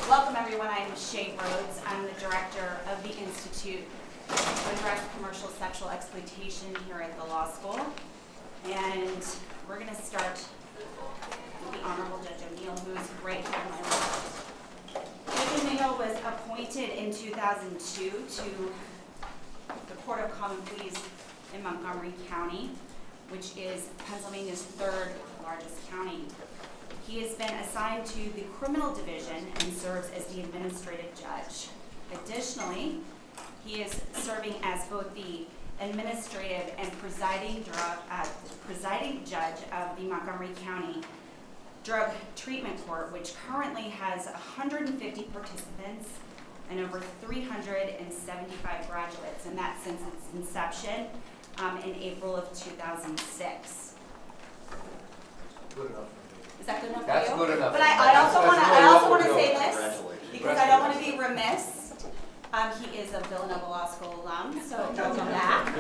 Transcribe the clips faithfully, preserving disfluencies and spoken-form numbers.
Welcome everyone, I'm Shea Rhodes. I'm the director of the Institute to Address Commercial Sexual Exploitation here at the law school. And we're going to start with the Honorable Judge O'Neill, who is right here on my left. Judge O'Neill was appointed in two thousand two to the Court of Common Pleas in Montgomery County, which is Pennsylvania's third largest county. He has been assigned to the criminal division and serves as the administrative judge. Additionally, he is serving as both the administrative and presiding, drug, uh, presiding judge of the Montgomery County Drug Treatment Court, which currently has one hundred fifty participants and over three hundred seventy-five graduates, and that's since its inception um, in April of two thousand six. Good enough. Is that good enough That's for you? good enough. But I, I also want to really I also what want to we're say doing. this because I don't want to be remiss. Um, he is a Villanova Law School alum, so welcome back.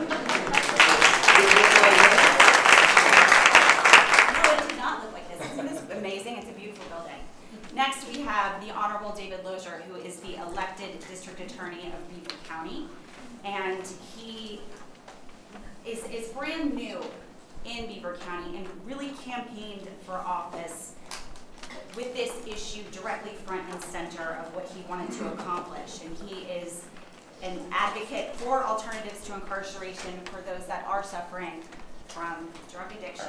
No, it did not look like this. Isn't this amazing? It's a beautiful building. Next, we have the Honorable David Lozier, who is the elected District Attorney of Beaver County, and he is is brand new in Beaver County and really campaigned for office with this issue directly front and center of what he wanted to accomplish. And he is an advocate for alternatives to incarceration for those that are suffering from drug addiction.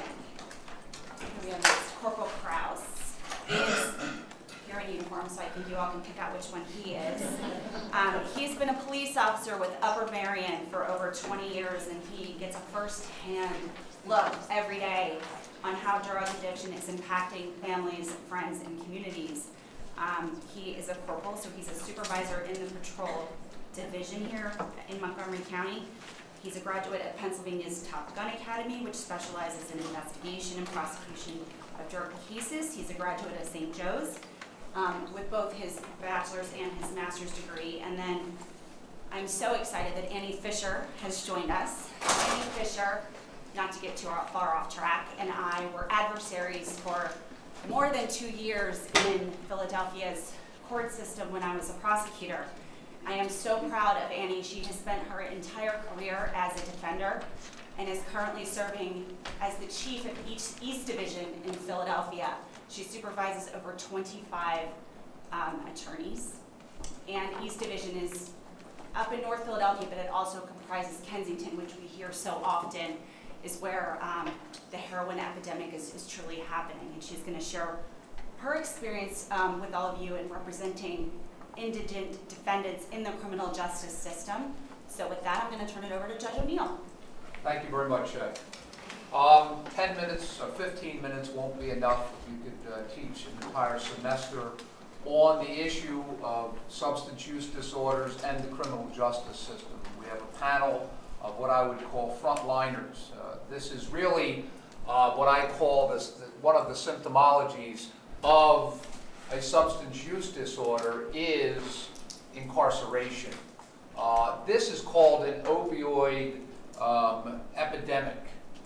We have Corporal Krouse. He is here in uniform, so I think you all can pick out which one he is. Um, he's been a police officer with Upper Merion for over twenty years, and he gets a first-hand look every day on how drug addiction is impacting families, friends, and communities. Um, he is a corporal, so he's a supervisor in the patrol division here in Montgomery County. He's a graduate of Pennsylvania's Top Gun Academy, which specializes in investigation and prosecution of drug cases. He's a graduate of Saint Joe's um, with both his bachelor's and his master's degree. And then I'm so excited that Annie Fisher has joined us. Annie Fisher, not to get too far off track, and I were adversaries for more than two years in Philadelphia's court system when I was a prosecutor. I am so proud of Annie. She has spent her entire career as a defender and is currently serving as the chief of East, East Division in Philadelphia. She supervises over twenty-five um, attorneys, and East Division is up in North Philadelphia, but it also comprises Kensington, which we hear so often is where um, the heroin epidemic is, is truly happening. And she's going to share her experience um, with all of you in representing indigent defendants in the criminal justice system. So with that, I'm going to turn it over to Judge O'Neill. Thank you very much, Shea. Um, ten minutes or fifteen minutes won't be enough if you could uh, teach an entire semester on the issue of substance use disorders and the criminal justice system. We have a panel of what I would call frontliners. Uh, this is really uh, what I call this, the, one of the symptomologies of a substance use disorder is incarceration. Uh, this is called an opioid um, epidemic.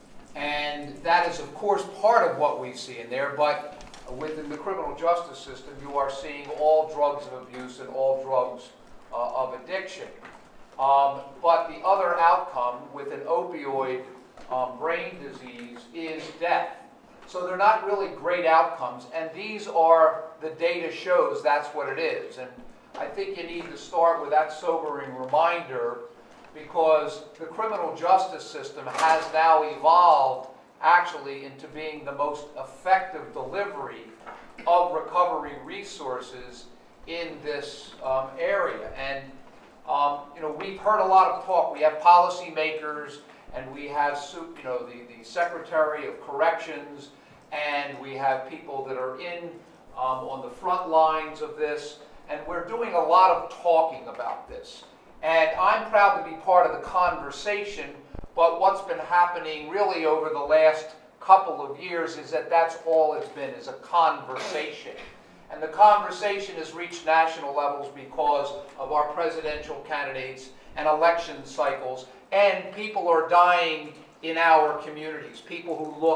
And that is, of course, part of what we see in there, but within the criminal justice system, you are seeing all drugs of abuse and all drugs uh, of addiction. Um, but the other outcome with an opioid um, brain disease is death. So they're not really great outcomes, and these are, the data shows that's what it is. And I think you need to start with that sobering reminder, because the criminal justice system has now evolved actually into being the most effective delivery of recovery resources in this um, area. And Um, you know, we've heard a lot of talk. We have policymakers, and we have, you know, the, the Secretary of Corrections, and we have people that are in um, on the front lines of this, and we're doing a lot of talking about this. And I'm proud to be part of the conversation, but what's been happening really over the last couple of years is that that's all it's been, is a conversation. And the conversation has reached national levels because of our presidential candidates and election cycles, and people are dying in our communities, people who look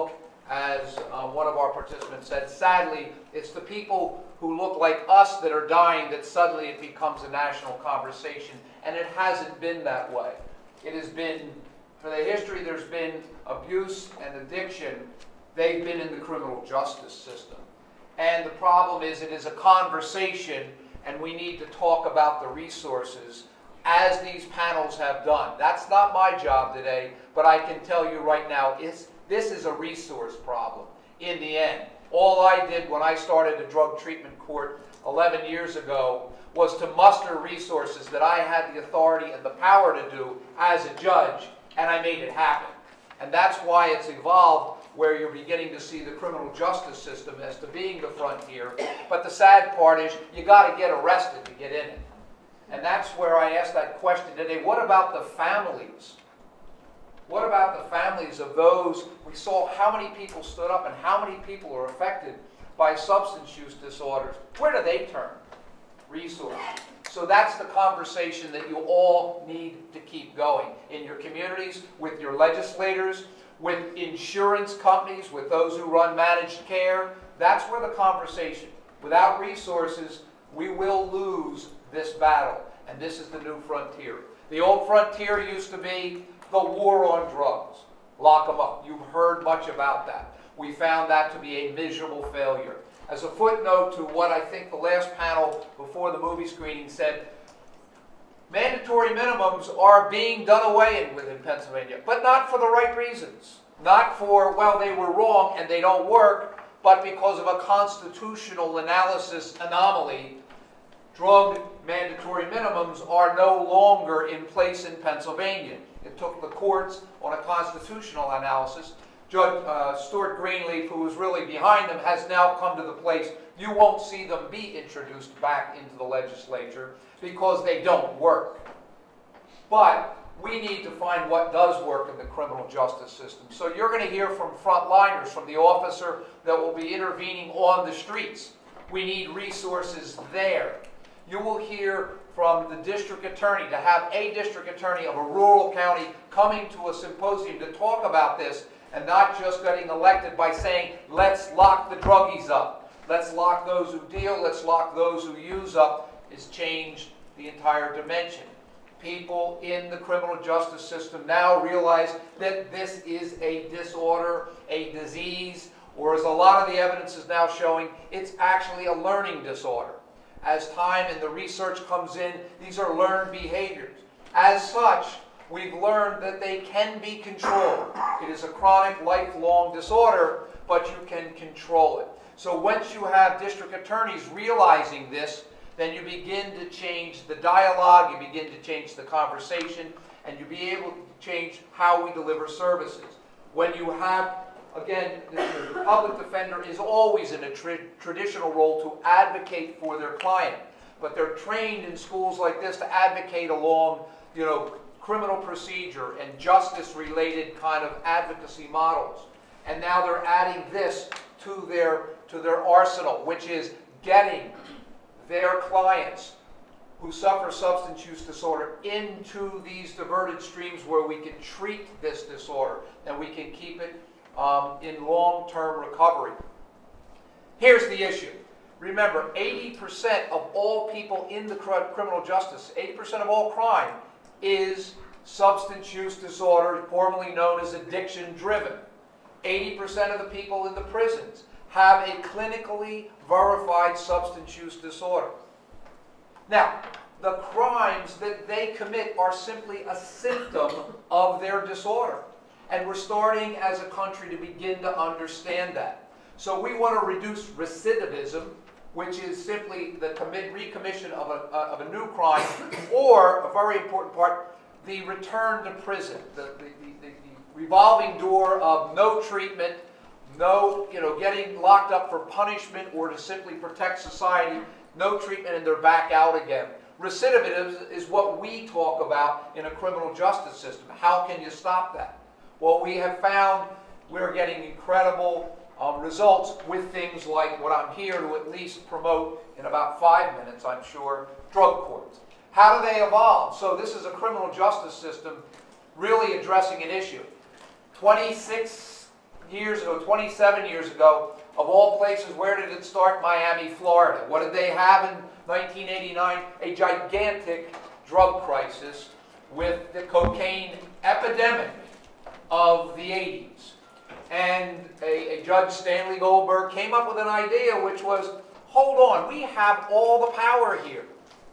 as uh, one of our participants said, sadly, it's the people who look like us that are dying that suddenly it becomes a national conversation, and it hasn't been that way. It has been, for the history, there's been abuse and addiction. They've been in the criminal justice system. And the problem is it is a conversation, and we need to talk about the resources as these panels have done. That's not my job today, but I can tell you right now, it's, this is a resource problem in the end. All I did when I started a drug treatment court eleven years ago was to muster resources that I had the authority and the power to do as a judge, and I made it happen. And that's why it's evolved where you're beginning to see the criminal justice system as to being the frontier. But the sad part is you got to get arrested to get in it. And that's where I asked that question today. What about the families? What about the families of those? We saw how many people stood up and how many people are affected by substance use disorders. Where do they turn? Resources. So that's the conversation that you all need to keep going in your communities, with your legislators, with insurance companies, with those who run managed care. That's where the conversation. Without resources, we will lose this battle. And this is the new frontier. The old frontier used to be the war on drugs. Lock them up. You've heard much about that. We found that to be a miserable failure. As a footnote to what I think the last panel before the movie screening said, mandatory minimums are being done away with in Pennsylvania, but not for the right reasons. Not for, well, they were wrong and they don't work, but because of a constitutional analysis anomaly. Drug mandatory minimums are no longer in place in Pennsylvania. It took the courts on a constitutional analysis. Judge uh, Stuart Greenleaf, who was really behind them, has now come to the place you won't see them be introduced back into the legislature because they don't work. But we need to find what does work in the criminal justice system. So you're going to hear from frontliners, from the officer that will be intervening on the streets. We need resources there. You will hear from the district attorney, to have a district attorney of a rural county coming to a symposium to talk about this, and not just getting elected by saying, let's lock the druggies up. Let's lock those who deal, let's lock those who use up, has changed the entire dimension. People in the criminal justice system now realize that this is a disorder, a disease, or as a lot of the evidence is now showing, it's actually a learning disorder. As time and the research comes in, these are learned behaviors. As such, we've learned that they can be controlled. It is a chronic, lifelong disorder, but you can control it. So once you have district attorneys realizing this, then you begin to change the dialogue, you begin to change the conversation, and you be able to change how we deliver services. When you have, again, the, the public defender is always in a tra traditional role to advocate for their client, but they're trained in schools like this to advocate along, you know, criminal procedure and justice-related kind of advocacy models. And now they're adding this to their, to their arsenal, which is getting their clients who suffer substance use disorder into these diverted streams where we can treat this disorder and we can keep it um, in long-term recovery. Here's the issue. Remember, eighty percent of all people in the cr criminal justice, eighty percent of all crime is substance use disorder, formerly known as addiction-driven. eighty percent of the people in the prisons have a clinically verified substance use disorder. Now, the crimes that they commit are simply a symptom of their disorder. And we're starting as a country to begin to understand that. So we want to reduce recidivism, which is simply the commit, recommission of a, uh, of a new crime, or, a very important part, the return to prison, the, the, the, the revolving door of no treatment, no, you know, getting locked up for punishment or to simply protect society, no treatment, and they're back out again. Recidivism is what we talk about in a criminal justice system. How can you stop that? Well, we have found we're getting incredible um, results with things like what I'm here to at least promote in about five minutes, I'm sure, drug courts. How do they evolve? So this is a criminal justice system really addressing an issue. twenty-six years ago, twenty-seven years ago, of all places, where did it start? Miami, Florida. What did they have in nineteen eighty-nine? A gigantic drug crisis with the cocaine epidemic of the eighties. And a, a Judge Stanley Goldberg came up with an idea which was, hold on, we have all the power here.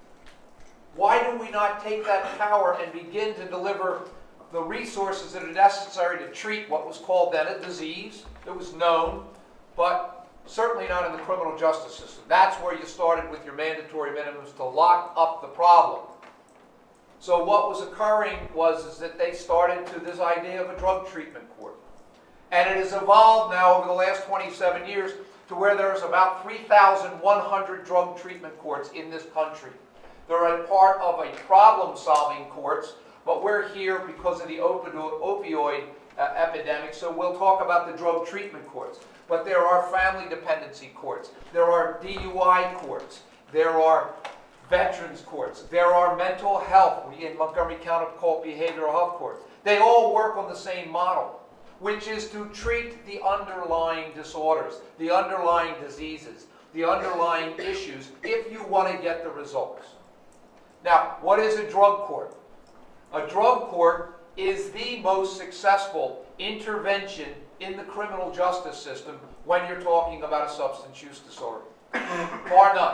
Why do we not take that power and begin to deliver the resources that are necessary to treat what was called then a disease? It was known, but certainly not in the criminal justice system. That's where you started with your mandatory minimums to lock up the problem. So what was occurring was is that they started to this idea of a drug treatment court. And it has evolved now over the last twenty-seven years to where there's about three thousand one hundred drug treatment courts in this country. They're a part of a problem-solving courts, but we're here because of the opioid uh, epidemic, so we'll talk about the drug treatment courts. But there are family dependency courts, there are D U I courts, there are veterans courts, there are mental health, we in Montgomery County call it behavioral health courts. They all work on the same model, which is to treat the underlying disorders, the underlying diseases, the underlying issues, if you want to get the results. Now, what is a drug court? A drug court is the most successful intervention in the criminal justice system when you're talking about a substance use disorder. Bar none.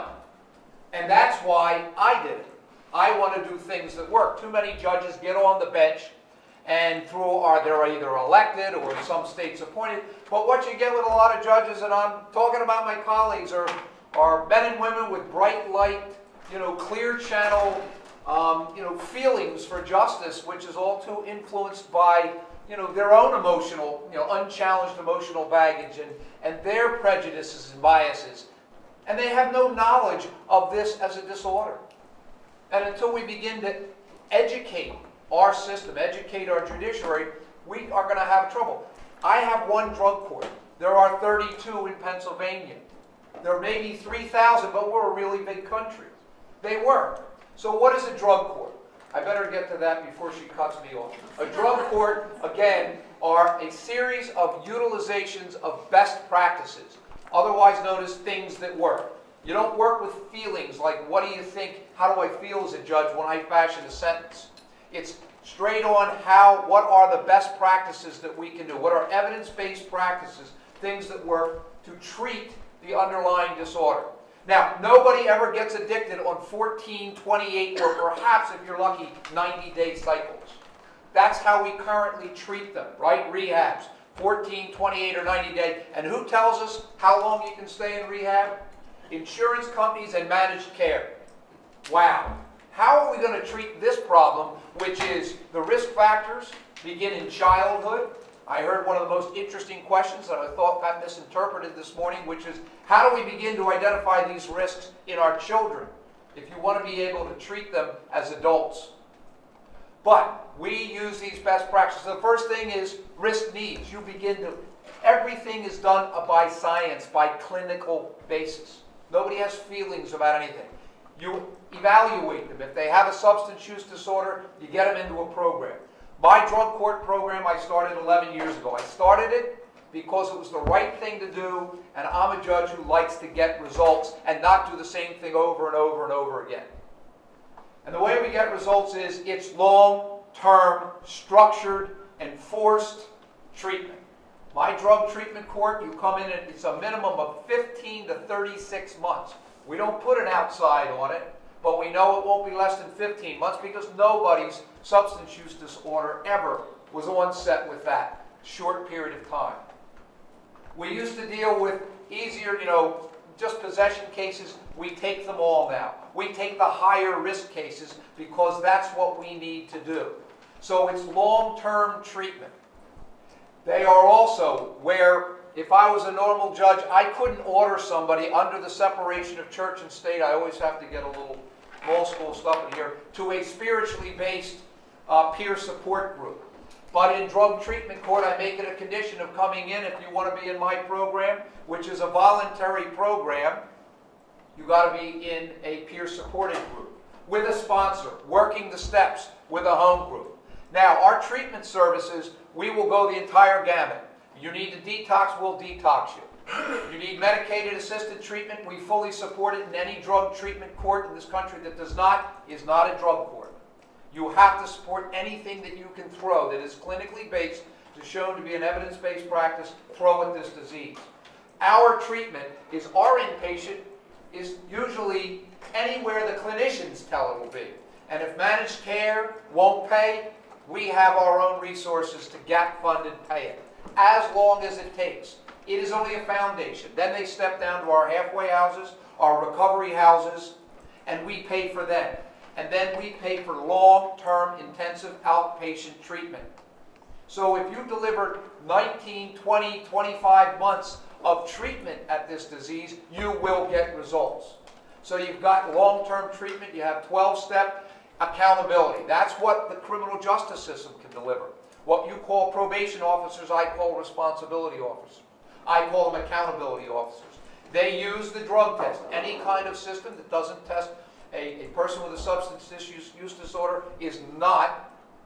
And that's why I did it. I want to do things that work. Too many judges get on the bench and through are they're either elected or in some states appointed. But what you get with a lot of judges, and I'm talking about my colleagues, are, are men and women with bright light, you know, clear channel, um, you know, feelings for justice, which is all too influenced by, you know, their own emotional, you know, unchallenged emotional baggage and, and their prejudices and biases. And they have no knowledge of this as a disorder. And until we begin to educate our system, educate our judiciary, we are going to have trouble. I have one drug court. There are thirty-two in Pennsylvania. There may be three thousand, but we're a really big country. They work. So what is a drug court? I better get to that before she cuts me off. A drug court, again, are a series of utilizations of best practices, otherwise known as things that work. You don't work with feelings like, what do you think, how do I feel as a judge when I fashion a sentence? It's straight on how, what are the best practices that we can do? What are evidence-based practices, things that work to treat the underlying disorder? Now, nobody ever gets addicted on fourteen, twenty-eight, or perhaps, if you're lucky, ninety day cycles. That's how we currently treat them, right? Rehabs, fourteen, twenty-eight, or ninety day. And who tells us how long you can stay in rehab? Insurance companies and managed care. Wow. How are we going to treat this problem, which is the risk factors begin in childhood? I heard one of the most interesting questions that I thought got misinterpreted this morning, which is, how do we begin to identify these risks in our children if you want to be able to treat them as adults? But we use these best practices. The first thing is risk needs. You begin to, everything is done by science, by clinical basis. Nobody has feelings about anything. You evaluate them. If they have a substance use disorder, you get them into a program. My drug court program I started eleven years ago. I started it because it was the right thing to do, and I'm a judge who likes to get results and not do the same thing over and over and over again. And the way we get results is it's long-term, structured, enforced treatment. My drug treatment court, you come in and it's a minimum of fifteen to thirty-six months. We don't put an outside on it, but we know it won't be less than fifteen months because nobody's substance use disorder ever was onset with that short period of time. We used to deal with easier, you know, just possession cases. We take them all now. We take the higher risk cases because that's what we need to do. So it's long-term treatment. They are also where, if I was a normal judge, I couldn't order somebody under the separation of church and state. I always have to get a little law school stuff in here, to a spiritually based uh, peer support group. But in drug treatment court, I make it a condition of coming in if you want to be in my program, which is a voluntary program. You got to be in a peer supported group with a sponsor, working the steps with a home group. Now, our treatment services, we will go the entire gamut. You need to detox, we'll detox you. You need medicated assisted treatment, we fully support it in any drug treatment court in this country that does not, is not a drug court. You have to support anything that you can throw that is clinically based, to shown to be an evidence-based practice, throw at this disease. Our treatment is our inpatient is usually anywhere the clinicians tell it will be. And if managed care won't pay, we have our own resources to gap fund and pay it, as long as it takes. It is only a foundation. Then they step down to our halfway houses, our recovery houses, and we pay for them. And then we pay for long-term intensive outpatient treatment. So if you deliver nineteen, twenty, twenty-five months of treatment at this disease, you will get results. So you've got long-term treatment, you have twelve-step accountability. That's what the criminal justice system can deliver. What you call probation officers, I call responsibility officers. I call them accountability officers. They use the drug test. Any kind of system that doesn't test a, a person with a substance use, use disorder is not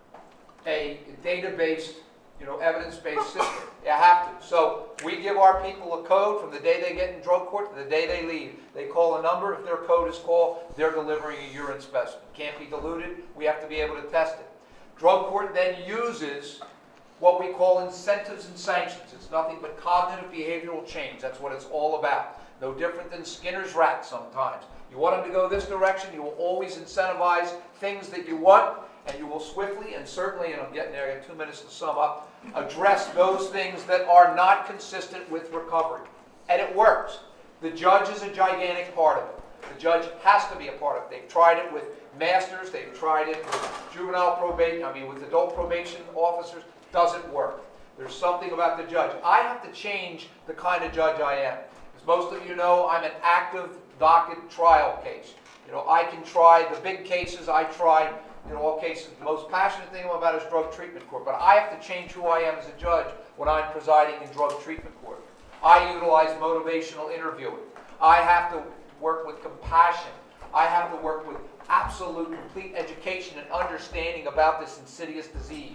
a data-based, you know, evidence-based system. You have to. So we give our people a code from the day they get in drug court to the day they leave. They call a number. If their code is called, they're delivering a urine specimen. Can't be diluted. We have to be able to test it. Drug court then uses what we call incentives and sanctions. It's nothing but cognitive behavioral change. That's what it's all about. No different than Skinner's rat sometimes. You want them to go this direction, you will always incentivize things that you want, and you will swiftly and certainly, and I'm getting there, I got two minutes to sum up, address those things that are not consistent with recovery. And it works. The judge is a gigantic part of it. The judge has to be a part of it. They've tried it with masters, they've tried it with juvenile probation, I mean with adult probation officers. Doesn't work. There's something about the judge. I have to change the kind of judge I am. As most of you know, I'm an active docket trial case. You know, I can try the big cases. I try, you know, all cases. The most passionate thing I'm about is drug treatment court. But I have to change who I am as a judge when I'm presiding in drug treatment court. I utilize motivational interviewing. I have to work with compassion. I have to work with absolute, complete education and understanding about this insidious disease.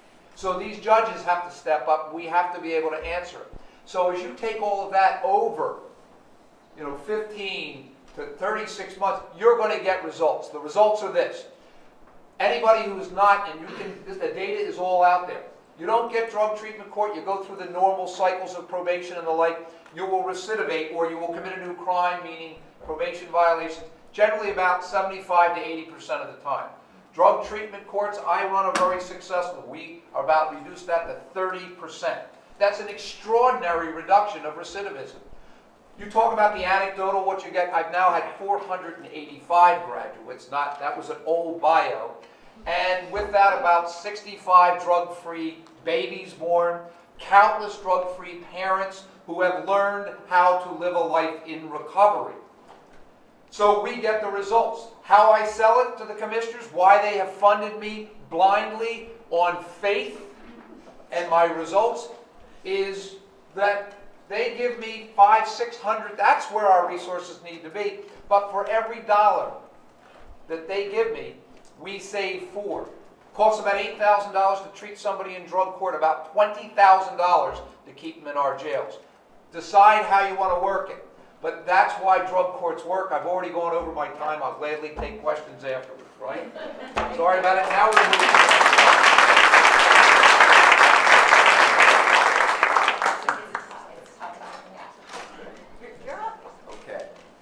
So these judges have to step up. We have to be able to answer it. So as you take all of that over, you know, fifteen to thirty-six months, you're going to get results. The results are this. Anybody who's not, and you can, the data is all out there. You don't get drug treatment court, you go through the normal cycles of probation and the like, you will recidivate or you will commit a new crime, meaning probation violations, generally about seventy-five to eighty percent of the time. Drug treatment courts, I run a very successful. We are about to reduce that to thirty percent. That's an extraordinary reduction of recidivism. You talk about the anecdotal, what you get. I've now had four hundred eighty-five graduates. Not, that was an old bio. And with that, about sixty-five drug-free babies born, countless drug-free parents who have learned how to live a life in recovery. So we get the results. How I sell it to the commissioners, why they have funded me blindly on faith and my results, is that they give me five, six hundred, that's where our resources need to be. But for every dollar that they give me, we save four. It costs about eight thousand dollars to treat somebody in drug court, about twenty thousand dollars to keep them in our jails. Decide how you want to work it. But that's why drug courts work. I've already gone over my time. I'll gladly take questions afterwards, right? Sorry about it. Now we're moving on. Okay.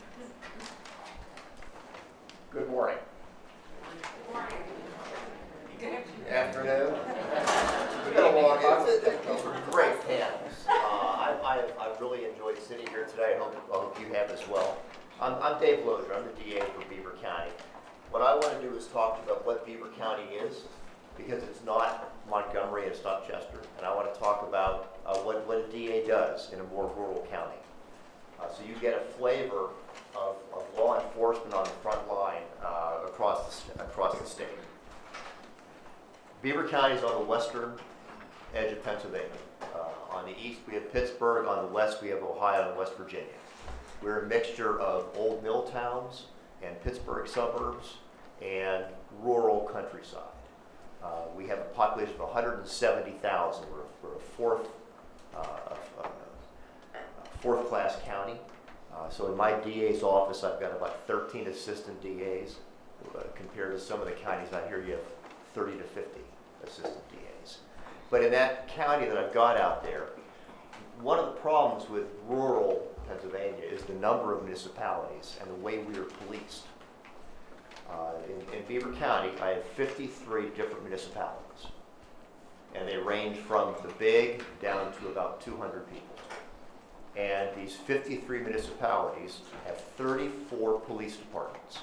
Good morning. Good morning. Good afternoon. We've got a long, these are great panels. Uh, I, I, have, I've really enjoyed sitting here today. I hope, I hope you have as well. I'm, I'm Dave Lozier. I'm the D A for Beaver County. What I want to do is talk about what Beaver County is, because it's not Montgomery, it's not Chester. And I want to talk about uh, what, what a D A does in a more rural county. Uh, so you get a flavor of, of law enforcement on the front line uh, across, the, across the state. Beaver County is on the western edge of Pennsylvania. Uh, on the east, we have Pittsburgh. On the west, we have Ohio and West Virginia. We're a mixture of old mill towns and Pittsburgh suburbs and rural countryside. Uh, we have a population of one hundred seventy thousand. We're, we're a fourth uh, fourth class county. Uh, so in my D A's office, I've got about thirteen assistant D As. Uh, compared to some of the counties out here, you have thirty to fifty assistant D As. But in that county that I've got out there, one of the problems with rural Pennsylvania is the number of municipalities and the way we are policed. Uh, in, in Beaver County, I have fifty-three different municipalities. And they range from the big down to about two hundred people. And these fifty-three municipalities have thirty-four police departments.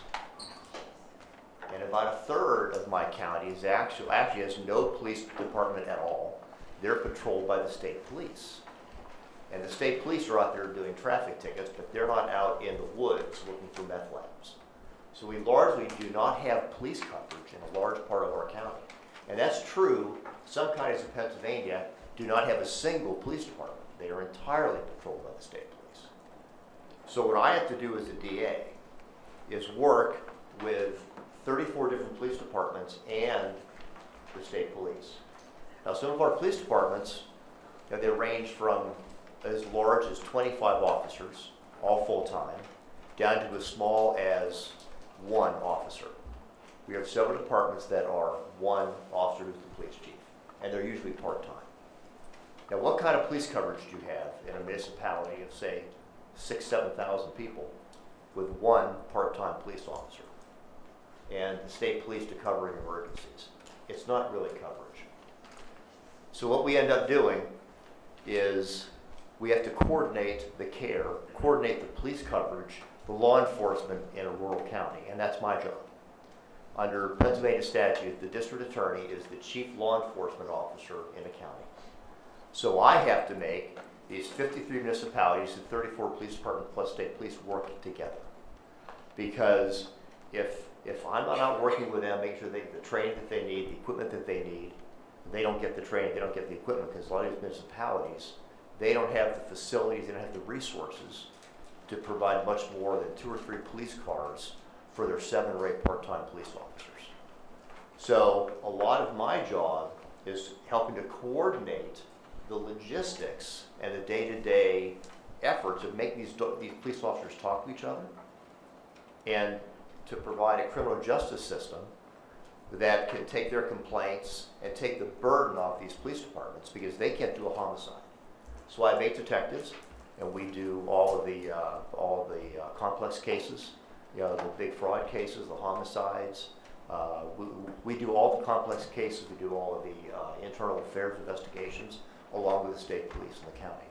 And about a third of my county is actually, actually has no police department at all. They're patrolled by the state police. And the state police are out there doing traffic tickets, but they're not out in the woods looking for meth labs. So we largely do not have police coverage in a large part of our county. And that's true. Some counties in Pennsylvania do not have a single police department. They are entirely patrolled by the state police. So what I have to do as a D A is work with thirty-four different police departments and the state police. Now some of our police departments, you know, they range from as large as twenty-five officers, all full-time, down to as small as one officer. We have several departments that are one officer who's the police chief, and they're usually part-time. Now, what kind of police coverage do you have in a municipality of, say, six, seven thousand people with one part-time police officer and the state police to covering emergencies? It's not really coverage. So what we end up doing is we have to coordinate the care, coordinate the police coverage, the law enforcement in a rural county, and that's my job. Under Pennsylvania statute, the district attorney is the chief law enforcement officer in a county. So I have to make these fifty-three municipalities and thirty-four police departments plus state police work together. Because if, if I'm not out working with them, making sure they get the training that they need, the equipment that they need, they don't get the training, they don't get the equipment, because a lot of these municipalities, they don't have the facilities, they don't have the resources to provide much more than two or three police cars for their seven or eight part-time police officers. So a lot of my job is helping to coordinate the logistics and the day-to-day efforts of making these, these police officers talk to each other, and to provide a criminal justice system that can take their complaints and take the burden off these police departments, because they can't do a homicide. So I have eight detectives, and we do all of the, uh, all of the uh, complex cases, you know, the big fraud cases, the homicides. Uh, we, we do all the complex cases. We do all of the uh, internal affairs investigations, along with the state police in the county.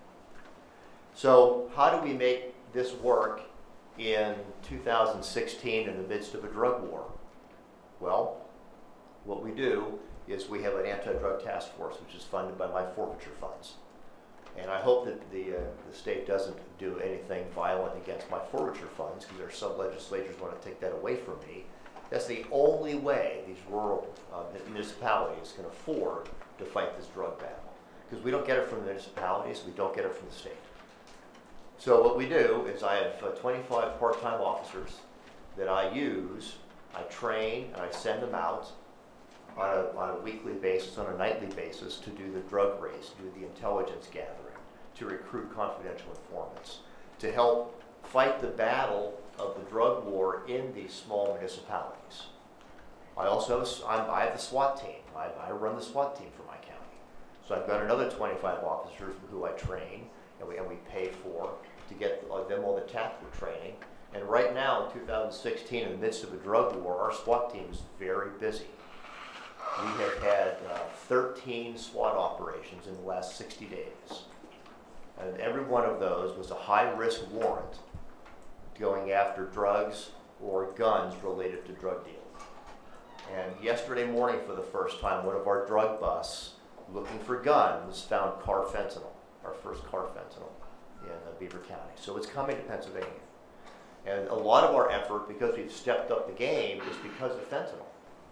So how do we make this work in two thousand sixteen in the midst of a drug war? Well, what we do is we have an anti-drug task force, which is funded by my forfeiture funds. And I hope that the, uh, the state doesn't do anything violent against my forfeiture funds, because their sub-legislators want to take that away from me. That's the only way these rural uh, municipalities can afford to fight this drug battle. Because we don't get it from the municipalities, we don't get it from the state. So what we do is I have uh, twenty-five part-time officers that I use, I train, and I send them out on a, on a weekly basis, on a nightly basis, to do the drug race, do the intelligence gathering, to recruit confidential informants, to help fight the battle of the drug war in these small municipalities. I also, I'm, I have the SWAT team. I, I run the SWAT team for my county. So I've got another twenty-five officers who I train, and we, and we pay for to get them all the tactical training. And right now, in two thousand sixteen, in the midst of a drug war, our SWAT team is very busy. We have had uh, thirteen SWAT operations in the last sixty days. And every one of those was a high-risk warrant going after drugs or guns related to drug dealing. And yesterday morning, for the first time, one of our drug busts, looking for guns, found car fentanyl, our first car fentanyl in uh, Beaver County. So it's coming to Pennsylvania. And a lot of our effort, because we've stepped up the game, is because of fentanyl.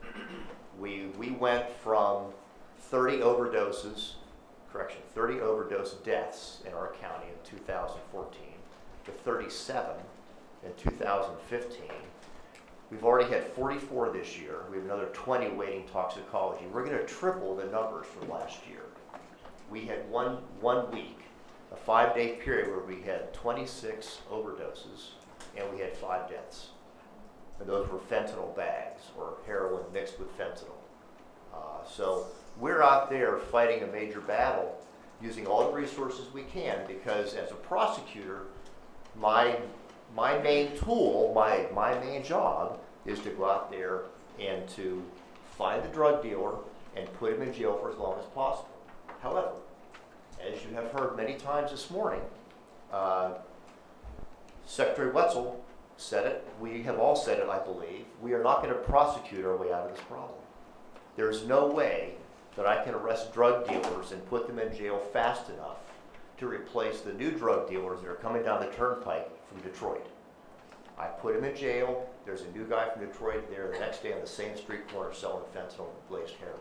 We, we went from thirty overdoses, correction, thirty overdose deaths in our county in two thousand fourteen to thirty-seven in two thousand fifteen. We've already had forty-four this year. We have another twenty waiting toxicology. We're going to triple the numbers from last year. We had one, one week a five-day period where we had twenty-six overdoses and we had five deaths. And those were fentanyl bags or heroin mixed with fentanyl. Uh, so we're out there fighting a major battle using all the resources we can, because as a prosecutor, my, my main tool, my, my main job is to go out there and to find the drug dealer and put him in jail for as long as possible. However, as you have heard many times this morning, uh, Secretary Wetzel said it, we have all said it, I believe, we are not going to prosecute our way out of this problem. There's no way that I can arrest drug dealers and put them in jail fast enough to replace the new drug dealers that are coming down the turnpike from Detroit. I put him in jail, there's a new guy from Detroit there the next day on the same street corner selling fentanyl and laced heroin.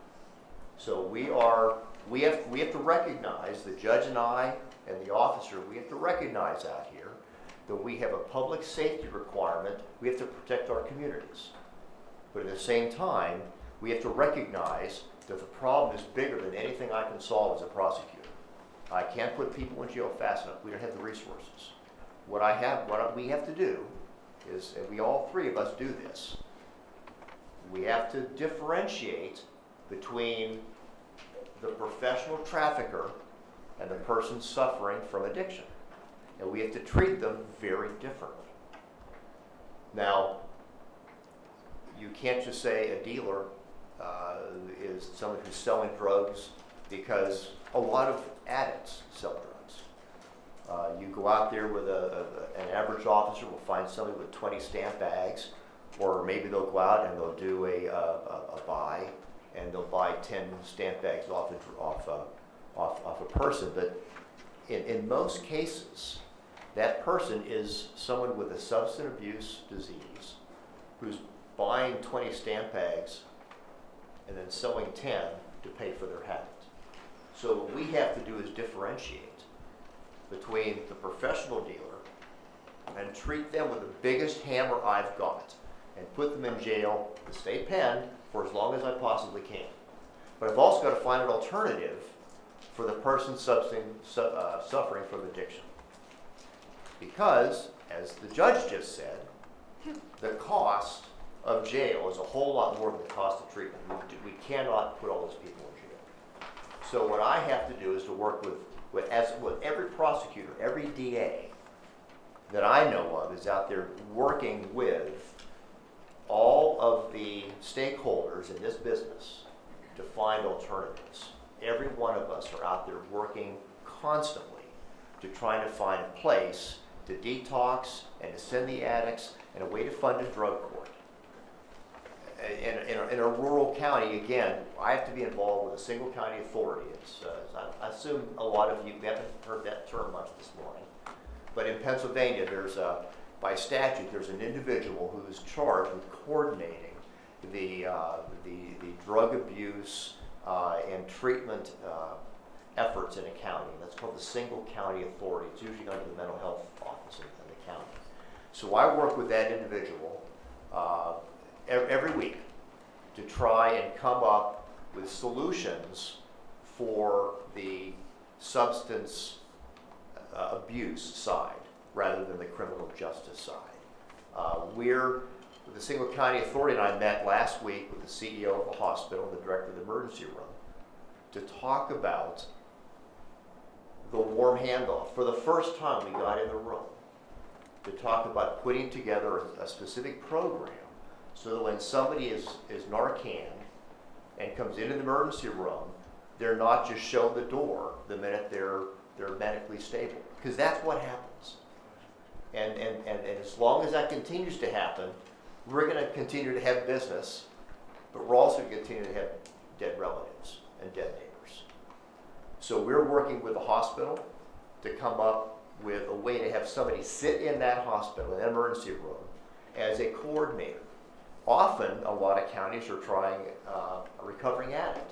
So we are, we have, we have to recognize, the judge and I and the officer, we have to recognize out here that we have a public safety requirement. We have to protect our communities. But at the same time, we have to recognize that the problem is bigger than anything I can solve as a prosecutor. I can't put people in jail fast enough. We don't have the resources. What I have, what we have to do is, and we all three of us do this, we have to differentiate between the professional trafficker and the person suffering from addiction. And we have to treat them very differently. Now, you can't just say a dealer uh, is someone who's selling drugs, because a lot of addicts sell drugs. Uh, you go out there with a, a, an average officer will find somebody with twenty stamp bags, or maybe they'll go out and they'll do a, a, a buy, and they'll buy ten stamp bags off a, off a, off, off a person. But in, in most cases, that person is someone with a substance abuse disease who's buying twenty stamp bags and then selling ten to pay for their habit. So what we have to do is differentiate between the professional dealer and treat them with the biggest hammer I've got and put them in jail, the state pen, for as long as I possibly can. But I've also got to find an alternative for the person suffering, su uh, suffering from addiction. Because, as the judge just said, the cost of jail is a whole lot more than the cost of treatment. We, we cannot put all those people in jail. So what I have to do is to work with, with, as, with every prosecutor, every D A that I know of is out there working with all of the stakeholders in this business to find alternatives. Every one of us are out there working constantly to try to find a place to detox and to send the addicts and a way to fund a drug court. In, in, a, in a rural county, again, I have to be involved with a single county authority. It's, uh, I, I assume a lot of you haven't heard that term much this morning. But in Pennsylvania, there's a, by statute, there's an individual who is charged with coordinating the, uh, the, the drug abuse uh, and treatment uh, efforts in a county. That's called the single county authority. It's usually under the mental health office in the county. So I work with that individual uh, every, every week to try and come up with solutions for the substance uh, abuse side rather than the criminal justice side. Uh, we're, the single county authority and I met last week with the C E O of the hospital, the director of the emergency room, to talk about the warm handoff. For the first time, we got in the room to talk about putting together a, a specific program so that when somebody is, is Narcan and comes into the emergency room, they're not just shown the door the minute they're, they're medically stable. Because that's what happens. And, and, and, and as long as that continues to happen, we're going to continue to have business, but we're also going to continue to have dead relatives and dead neighbors. So we're working with the hospital to come up with a way to have somebody sit in that hospital, in that emergency room, as a coordinator. Often, a lot of counties are trying uh, a recovering addict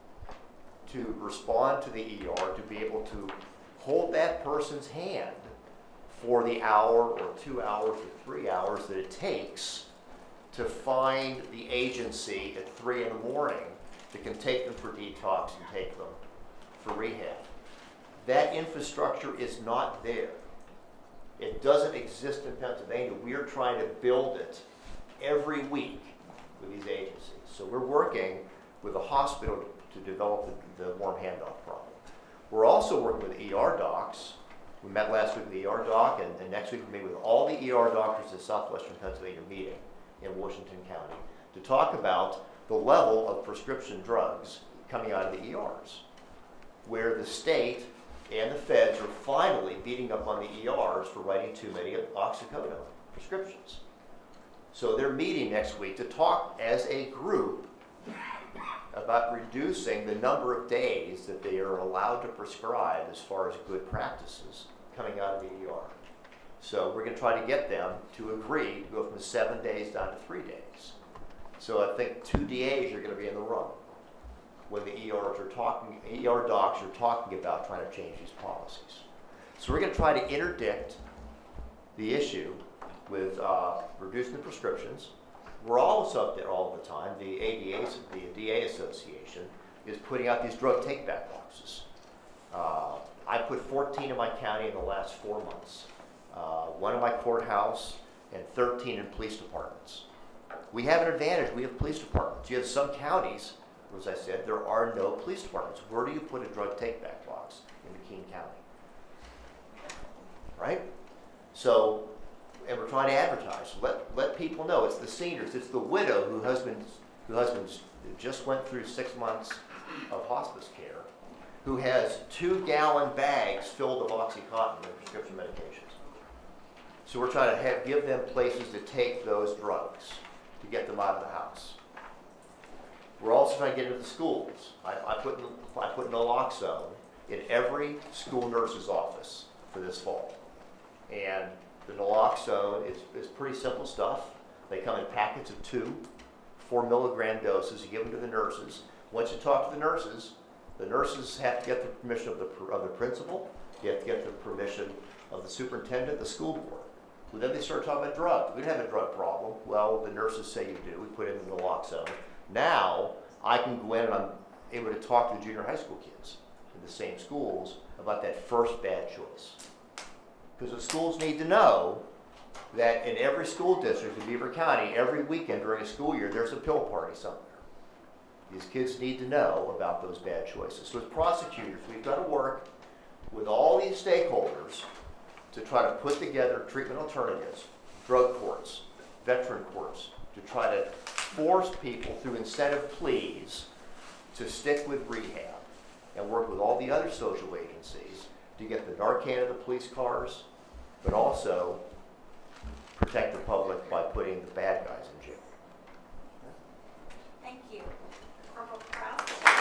to respond to the E R, to be able to hold that person's hand for the hour or two hours or three hours that it takes to find the agency at three in the morning that can take them for detox and take them for rehab. That infrastructure is not there. It doesn't exist in Pennsylvania. We are trying to build it every week with these agencies. So we're working with the hospital to, to develop the, the warm handoff problem. We're also working with E R docs. We met last week with the E R doc, and, and next week we're meeting with all the E R doctors at Southwestern Pennsylvania meeting in Washington County to talk about the level of prescription drugs coming out of the E Rs, where the state and the feds are finally beating up on the E Rs for writing too many oxycodone prescriptions. So they're meeting next week to talk as a group about reducing the number of days that they are allowed to prescribe as far as good practices coming out of the E R. So we're going to try to get them to agree to go from seven days down to three days. So I think two D As are going to be in the room when the E Rs are talking, E R docs are talking about trying to change these policies. So we're going to try to interdict the issue with uh, reducing the prescriptions. We're also up there all the time. The A D A, the D A Association, is putting out these drug take-back boxes. Uh, I put fourteen in my county in the last four months. Uh, one in my courthouse and thirteen in police departments. We have an advantage. We have police departments. You have some counties, as I said, there are no police departments. Where do you put a drug take-back box in McKean County? Right? So, and we're trying to advertise. Let, let people know. It's the seniors. It's the widow who husbands, who husbands just went through six months of hospice care, who has two gallon bags filled of OxyContin and prescription medications. So we're trying to have, give them places to take those drugs to get them out of the house. We're also trying to get into the schools. I, I put in, I put naloxone in every school nurse's office for this fall. And the naloxone is, is pretty simple stuff. They come in packets of two, four milligram doses. You give them to the nurses. Once you talk to the nurses, the nurses have to get the permission of the, of the principal. You have to get the permission of the superintendent, the school board. Well, then they start talking about drugs. We didn't have a drug problem. Well, the nurses say you do. We put in the naloxone. Now, I can go in and I'm able to talk to the junior high school kids in the same schools about that first bad choice. Because the schools need to know that in every school district in Beaver County, every weekend during a school year, there's a pill party somewhere. These kids need to know about those bad choices. So as prosecutors, we've got to work with all these stakeholders to try to put together treatment alternatives, drug courts, veteran courts, to try to force people through incentive pleas to stick with rehab and work with all the other social agencies to get the Narcan in the police cars, but also protect the public by putting the bad guys in jail. Thank you. Corporal Krouse.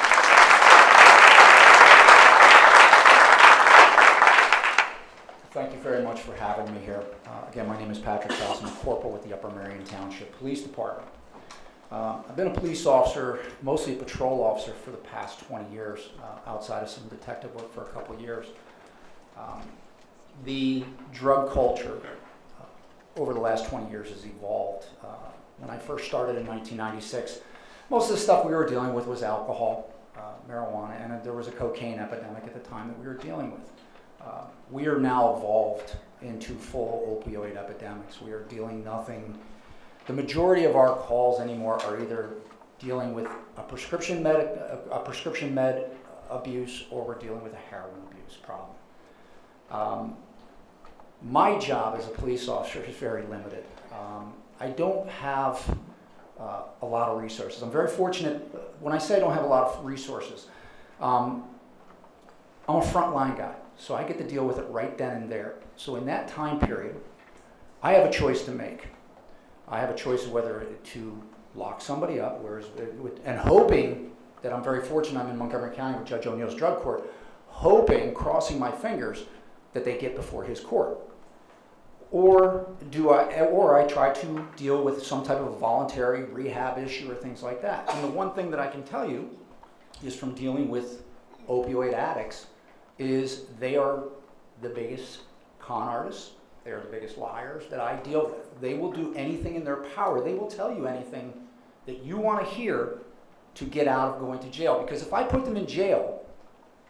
Thank you very much for having me here. Uh, again, my name is Patrick Krouse. I'm a corporal with the Upper Merion Township Police Department. Uh, I've been a police officer, mostly a patrol officer, for the past twenty years, uh, outside of some detective work for a couple of years. Um, the drug culture uh, over the last twenty years has evolved. Uh, when I first started in nineteen ninety-six, most of the stuff we were dealing with was alcohol, uh, marijuana, and there was a cocaine epidemic at the time that we were dealing with. Uh, we are now evolved into full opioid epidemics. We are dealing nothing. The majority of our calls anymore are either dealing with a prescription med, a, a prescription med abuse, or we're dealing with a heroin abuse problem. Um, my job as a police officer is very limited. Um, I don't have uh, a lot of resources. I'm very fortunate. When I say I don't have a lot of resources, um, I'm a frontline guy. So I get to deal with it right then and there. So in that time period, I have a choice to make. I have a choice of whether to lock somebody up, whereas, and hoping that I'm very fortunate I'm in Montgomery County with Judge O'Neill's drug court, hoping, crossing my fingers, that they get before his court. Or do I, or I try to deal with some type of voluntary rehab issue or things like that. And the one thing that I can tell you is from dealing with opioid addicts is they are the biggest con artists, they are the biggest liars that I deal with. They will do anything in their power. They will tell you anything that you want to hear to get out of going to jail. Because if I put them in jail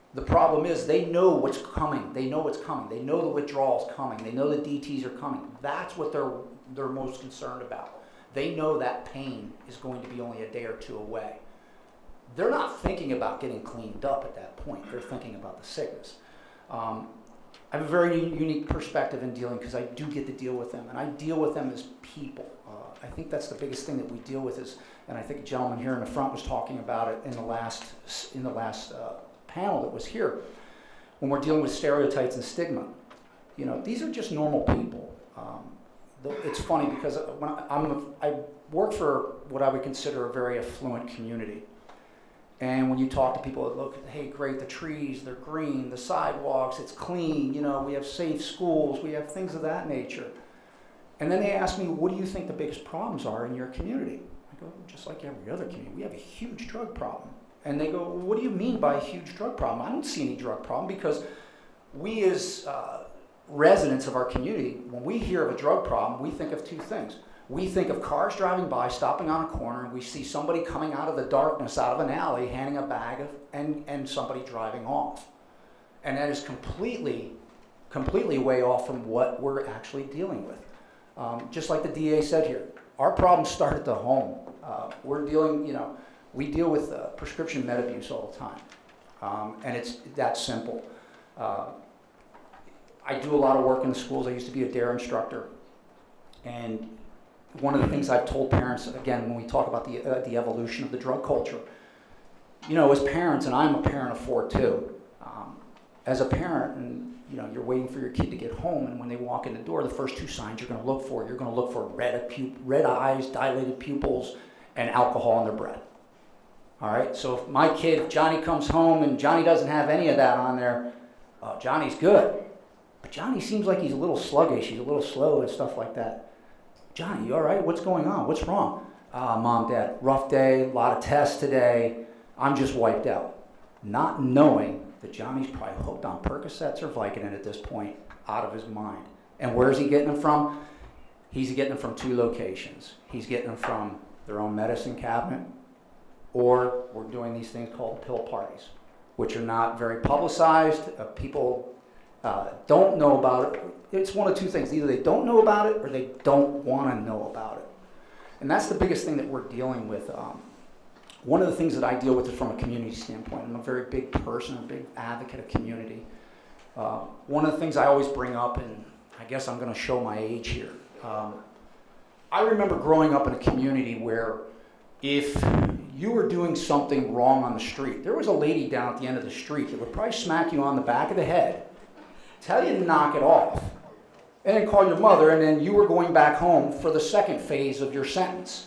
The problem is they know what's coming. They know what's coming. They know the withdrawal's coming. They know the D Ts are coming. That's what they're, they're most concerned about. They know that pain is going to be only a day or two away. They're not thinking about getting cleaned up at that point. They're thinking about the sickness. Um, I have a very unique perspective in dealing because I do get to deal with them, and I deal with them as people. Uh, I think that's the biggest thing that we deal with is, and I think a gentleman here in the front was talking about it in the last, in the last uh, panel that was here, when we're dealing with stereotypes and stigma. You know, these are just normal people. Um, it's funny because when I, I'm a, I work for what I would consider a very affluent community. And when you talk to people that look, hey, great, the trees, they're green, the sidewalks, it's clean, you know, we have safe schools, we have things of that nature. And then they ask me, what do you think the biggest problems are in your community? I go, just like every other community, we have a huge drug problem. And they go, well, what do you mean by a huge drug problem? I don't see any drug problem because we as uh, residents of our community, when we hear of a drug problem, we think of two things. We think of cars driving by, stopping on a corner, and we see somebody coming out of the darkness, out of an alley, handing a bag of, and, and somebody driving off. And that is completely, completely way off from what we're actually dealing with. Um, just like the D A said here, our problems start at the home. Uh, we're dealing, you know, we deal with uh, prescription med abuse all the time. Um, and it's that simple. Uh, I do a lot of work in the schools. I used to be a D A R E instructor. And one of the things I've told parents, again, when we talk about the, uh, the evolution of the drug culture, you know, as parents, and I'm a parent of four too, um, as a parent, and you know, you're waiting for your kid to get home, and when they walk in the door, the first two signs you're going to look for, you're going to look for red, red eyes, dilated pupils, and alcohol in their breath. All right, so if my kid, if Johnny comes home and Johnny doesn't have any of that on there, uh, Johnny's good. But Johnny seems like he's a little sluggish, he's a little slow and stuff like that. Johnny, you all right? What's going on? What's wrong? Uh, Mom, Dad, rough day, a lot of tests today. I'm just wiped out. Not knowing that Johnny's probably hooked on Percocets or Vicodin at this point, out of his mind. And where's he getting them from? He's getting them from two locations. He's getting them from their own medicine cabinet, or we're doing these things called pill parties, which are not very publicized. Uh, people uh, don't know about it. It's one of two things. Either they don't know about it or they don't want to know about it. And that's the biggest thing that we're dealing with. Um, one of the things that I deal with is from a community standpoint. I'm a very big person, a big advocate of community. Uh, one of the things I always bring up, and I guess I'm going to show my age here. Um, I remember growing up in a community where if you were doing something wrong on the street, there was a lady down at the end of the street that would probably smack you on the back of the head, tell you to knock it off, and then call your mother, and then you were going back home for the second phase of your sentence.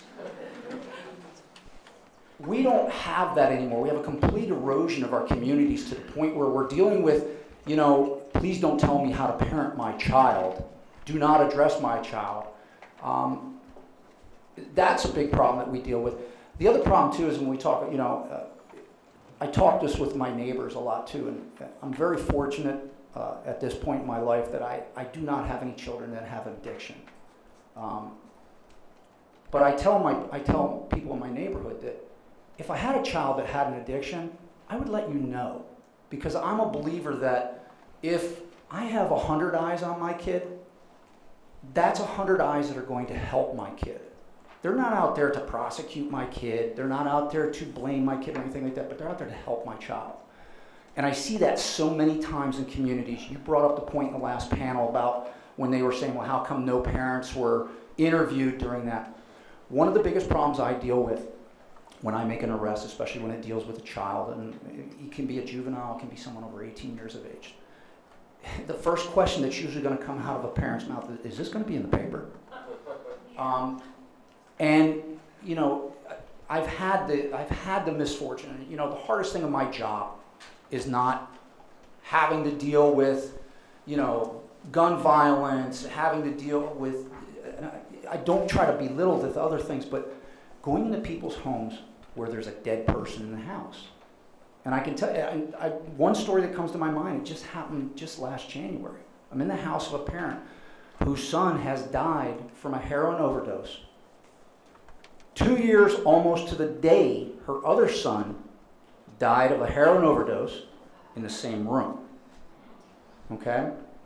We don't have that anymore. We have a complete erosion of our communities to the point where we're dealing with, you know, please don't tell me how to parent my child. Do not address my child. Um, that's a big problem that we deal with. The other problem, too, is when we talk, you know, uh, I talk this with my neighbors a lot, too, and I'm very fortunate uh, at this point in my life that I, I do not have any children that have addiction. Um, but I tell, my, I tell people in my neighborhood that if I had a child that had an addiction, I would let you know. Because I'm a believer that if I have a hundred eyes on my kid, that's a hundred eyes that are going to help my kid. They're not out there to prosecute my kid. They're not out there to blame my kid or anything like that, but they're out there to help my child. And I see that so many times in communities. You brought up the point in the last panel about when they were saying, well, how come no parents were interviewed during that? One of the biggest problems I deal with when I make an arrest, especially when it deals with a child, and it can be a juvenile, it can be someone over eighteen years of age. The first question that's usually going to come out of a parent's mouth is, is this going to be in the paper? Um, and, you know, I've had, the, I've had the misfortune, you know, the hardest thing of my job is not having to deal with, you know, gun violence, having to deal with, and I, I don't try to belittle the other things, but going into people's homes where there's a dead person in the house. And I can tell you, I, I, one story that comes to my mind, it just happened just last January. I'm in the house of a parent whose son has died from a heroin overdose. Two years almost to the day her other son died of a heroin overdose. in the same room. Okay?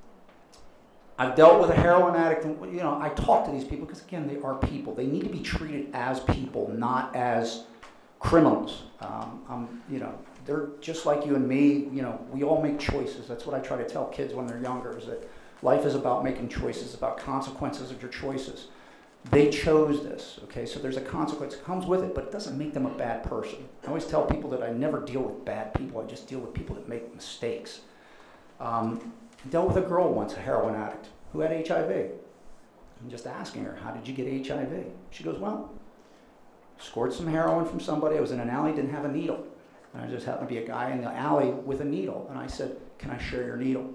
I've dealt with a heroin addict, and you know, I talk to these people because, again, they are people. They need to be treated as people, not as criminals. Um, um, you know, they're just like you and me. You know, we all make choices. That's what I try to tell kids when they're younger, is that life is about making choices, about consequences of your choices. They chose this, okay? So there's a consequence that comes with it, but it doesn't make them a bad person. I always tell people that I never deal with bad people. I just deal with people that make mistakes. Um, dealt with a girl once, a heroin addict, who had H I V. I'm just asking her, how did you get H I V? She goes, well, scored some heroin from somebody. I was in an alley, didn't have a needle. And I just happened to be a guy in the alley with a needle. And I said, can I share your needle?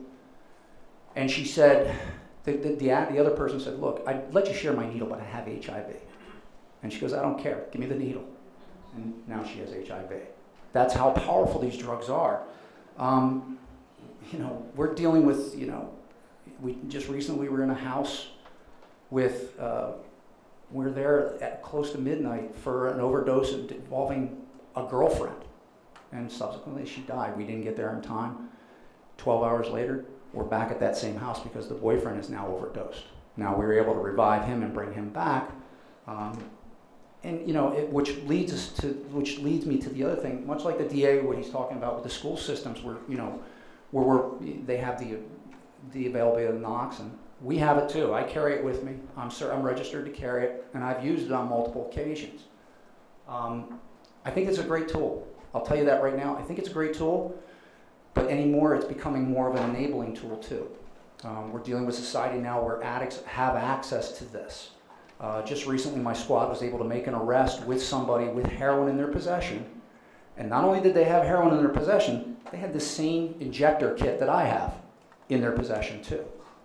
And she said, the, the, the, the other person said, look, I'd let you share my needle, but I have H I V. And she goes, I don't care, give me the needle. And now she has H I V. That's how powerful these drugs are. Um, you know, we're dealing with, you know, we just recently were in a house with, uh, we were there at close to midnight for an overdose involving a girlfriend. And subsequently she died. We didn't get there in time. twelve hours later, we're back at that same house because the boyfriend is now overdosed. Now we were able to revive him and bring him back. Um, and you know, it, which leads us to, which leads me to the other thing, much like the D A, what he's talking about with the school systems, where, you know, where we're, they have the, the availability of naloxone. We have it too. I carry it with me. I'm, sir, I'm registered to carry it, and I've used it on multiple occasions. Um, I think it's a great tool. I'll tell you that right now. I think it's a great tool, but anymore it's becoming more of an enabling tool too. Um, we're dealing with a society now where addicts have access to this. Uh, just recently my squad was able to make an arrest with somebody with heroin in their possession. And not only did they have heroin in their possession, they had the same injector kit that I have in their possession too.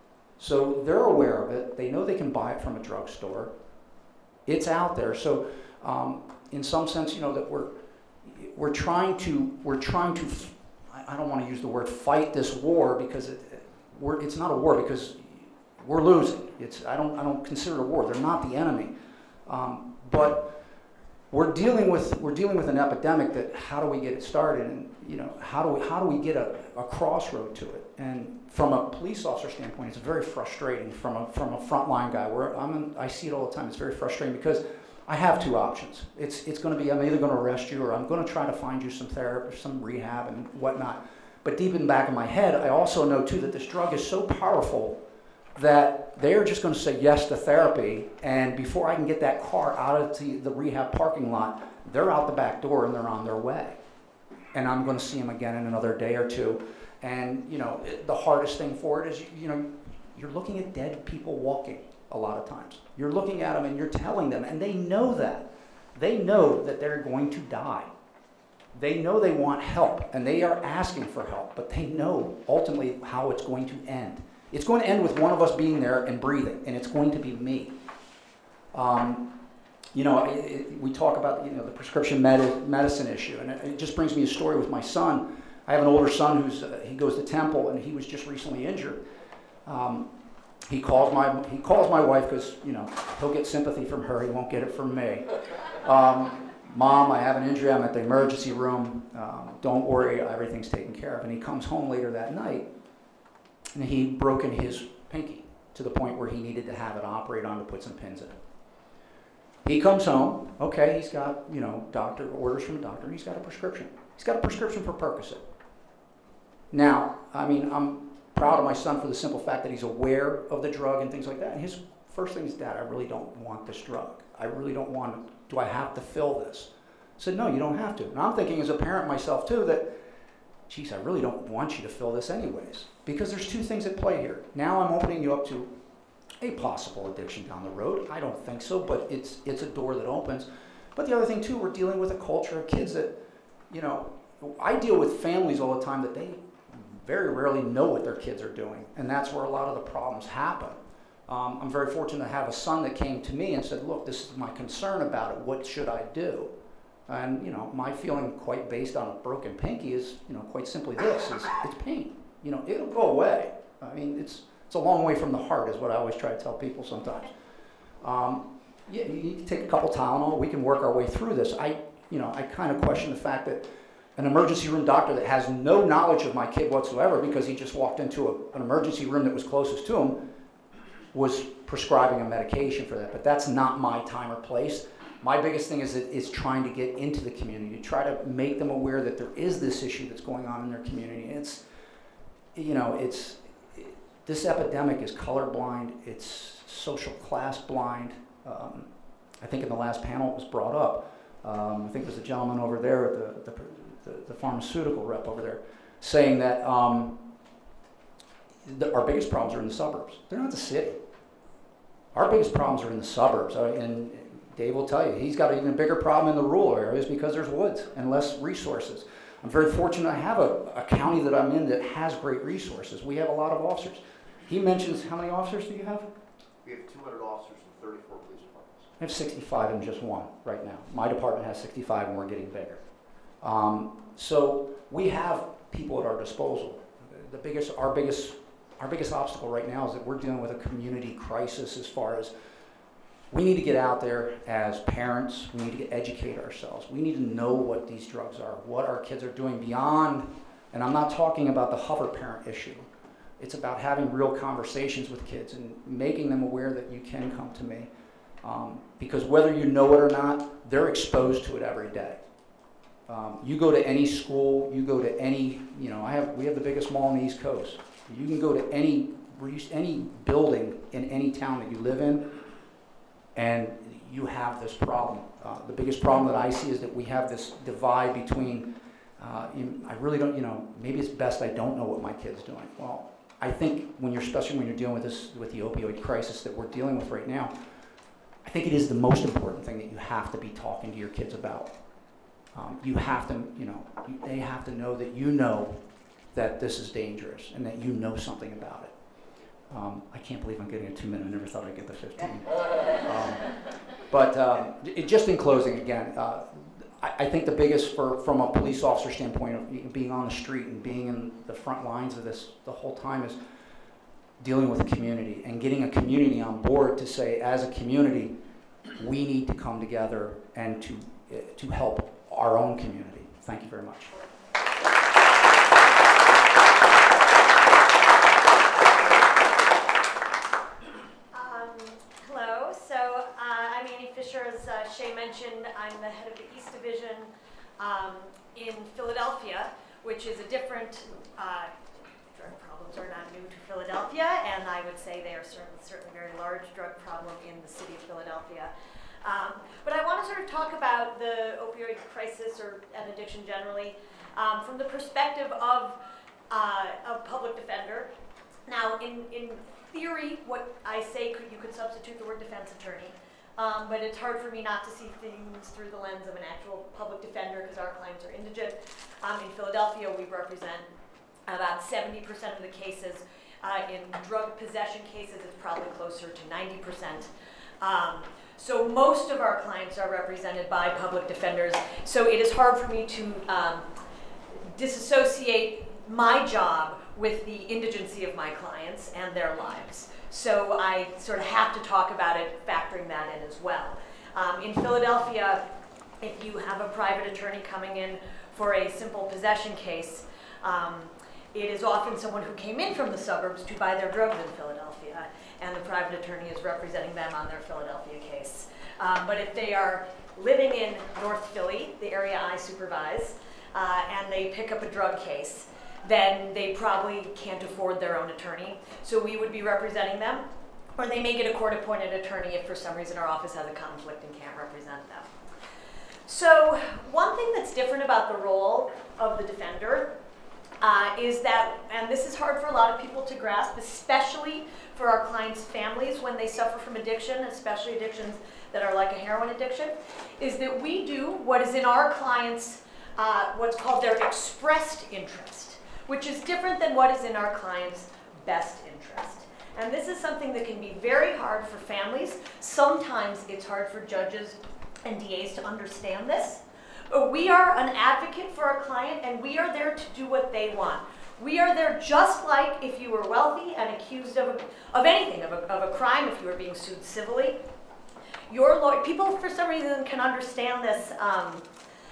So they're aware of it. They know they can buy it from a drugstore. It's out there. So um, in some sense, you know, that we're, we're trying to, we're trying to, I don't want to use the word fight this war, because it, we're, it's not a war, because we're losing. It's, I don't, I don't consider it a war. They're not the enemy. Um, but we're dealing with, we're dealing with an epidemic that, how do we get it started? And, you know, how do we, how do we get a, a crossroad to it? And from a police officer standpoint, it's very frustrating. From a, from a frontline guy, where I'm in, I see it all the time. It's very frustrating because I have two options. It's, it's going to be, I'm either going to arrest you, or I'm going to try to find you some therapy, some rehab and whatnot. But deep in the back of my head, I also know too that this drug is so powerful that they're just going to say yes to therapy, and before I can get that car out of the, the rehab parking lot, they're out the back door and they're on their way. And I'm going to see them again in another day or two. And, you know, it, the hardest thing for it is, you, you know, you're looking at dead people walking a lot of times. You're looking at them and you're telling them, and they know that. They know that they're going to die. They know they want help, and they are asking for help, but they know ultimately how it's going to end. It's going to end with one of us being there and breathing, and it's going to be me. Um, you know, it, it, we talk about, you know, the prescription med medicine issue, and it, it just brings me a story with my son. I have an older son who's, uh, he goes to Temple, and he was just recently injured. Um, he calls my, he calls my wife because, you know, he'll get sympathy from her. He won't get it from me. Um, Mom, I have an injury. I'm at the emergency room. Um, don't worry, everything's taken care of. And he comes home later that night, and he'd broken his pinky to the point where he needed to have it operated on to put some pins in it. He comes home, okay, he's got, you know, doctor orders from a doctor, he's got a prescription. He's got a prescription for Percocet. Now, I mean, I'm proud of my son for the simple fact that he's aware of the drug and things like that. And his first thing is, Dad, I really don't want this drug. I really don't want it. Do I have to fill this? I said, no, you don't have to. And I'm thinking as a parent myself too that, geez, I really don't want you to fill this anyways. Because there's two things at play here. Now I'm opening you up to a possible addiction down the road. I don't think so, but it's, it's a door that opens. But the other thing too, we're dealing with a culture of kids that, you know, I deal with families all the time that they very rarely know what their kids are doing. And that's where a lot of the problems happen. Um, I'm very fortunate to have a son that came to me and said, look, this is my concern about it. What should I do? And, you know, my feeling quite based on a broken pinky is, you know, quite simply this, is it's pain. You know, it'll go away. I mean, it's, it's a long way from the heart is what I always try to tell people sometimes. Um, yeah, you need to take a couple Tylenol. We can work our way through this. I, you know, I kind of question the fact that, an emergency room doctor that has no knowledge of my kid whatsoever because he just walked into a, an emergency room that was closest to him, was prescribing a medication for that. But that's not my time or place. My biggest thing is, is trying to get into the community, to try to make them aware that there is this issue that's going on in their community. It's, you know, it's, it, this epidemic is colorblind, it's social class blind. Um, I think in the last panel it was brought up. Um, I think it was the gentleman over there, the, the, the, the pharmaceutical rep over there, saying that um, the, our biggest problems are in the suburbs. They're not the city. Our biggest problems are in the suburbs. Uh, and Dave will tell you, he's got an even bigger problem in the rural areas because there's woods and less resources. I'm very fortunate I have a, a county that I'm in that has great resources. We have a lot of officers. He mentions, how many officers do you have? We have two hundred officers and thirty-four police departments. I have sixty-five in just one right now. My department has sixty-five and we're getting bigger. Um, so we have people at our disposal. The biggest, our biggest, our biggest obstacle right now is that we're dealing with a community crisis as far as we need to get out there as parents. We need to educate ourselves. We need to know what these drugs are, what our kids are doing beyond, and I'm not talking about the hover parent issue. It's about having real conversations with kids and making them aware that you can come to me. Um, because whether you know it or not, they're exposed to it every day. Um, you go to any school, you go to any, you know, I have, we have the biggest mall on the East Coast. You can go to any, any building in any town that you live in, and you have this problem. Uh, the biggest problem that I see is that we have this divide between, uh, you, I really don't, you know, maybe it's best I don't know what my kid's doing. Well, I think when you're, especially when you're dealing with this, with the opioid crisis that we're dealing with right now, I think it is the most important thing that you have to be talking to your kids about. Um, you have to, you know, you, they have to know that you know that this is dangerous and that you know something about it. Um, I can't believe I'm getting a two minute, I never thought I'd get the fifteen. Um, but um, it, just in closing again, uh, I, I think the biggest for, from a police officer standpoint of being on the street and being in the front lines of this the whole time is dealing with the community and getting a community on board to say, as a community, we need to come together and to, uh, to help our own community. Thank you very much. As uh, Shea mentioned, I'm the head of the East Division um, in Philadelphia, which is a different, uh, drug problems are not new to Philadelphia, and I would say they are certainly, certainly a very large drug problem in the city of Philadelphia. Um, but I want to sort of talk about the opioid crisis or an addiction generally um, from the perspective of uh, a public defender. Now, in, in theory, what I say, could, you could substitute the word defense attorney. Um, but it's hard for me not to see things through the lens of an actual public defender because our clients are indigent. Um, in Philadelphia, we represent about seventy percent of the cases. Uh, in drug possession cases, it's probably closer to ninety percent. Um, so most of our clients are represented by public defenders. So it is hard for me to um, disassociate my job with the indigency of my clients and their lives. So I sort of have to talk about it, factoring that in as well. Um, in Philadelphia, if you have a private attorney coming in for a simple possession case, um, it is often someone who came in from the suburbs to buy their drugs in Philadelphia, and the private attorney is representing them on their Philadelphia case. Um, but if they are living in North Philly, the area I supervise, uh, and they pick up a drug case, then they probably can't afford their own attorney. So we would be representing them, or they may get a court-appointed attorney if for some reason our office has a conflict and can't represent them. So one thing that's different about the role of the defender uh, is that, and this is hard for a lot of people to grasp, especially for our clients' families when they suffer from addiction, especially addictions that are like a heroin addiction, is that we do what is in our clients' uh, what's called their expressed interest, which is different than what is in our clients' best interest. And this is something that can be very hard for families. Sometimes it's hard for judges and D As to understand this. But we are an advocate for our client, and we are there to do what they want. We are there just like if you were wealthy and accused of, a, of anything, of a, of a crime, if you were being sued civilly. Your lawyer, people for some reason can understand this. Um,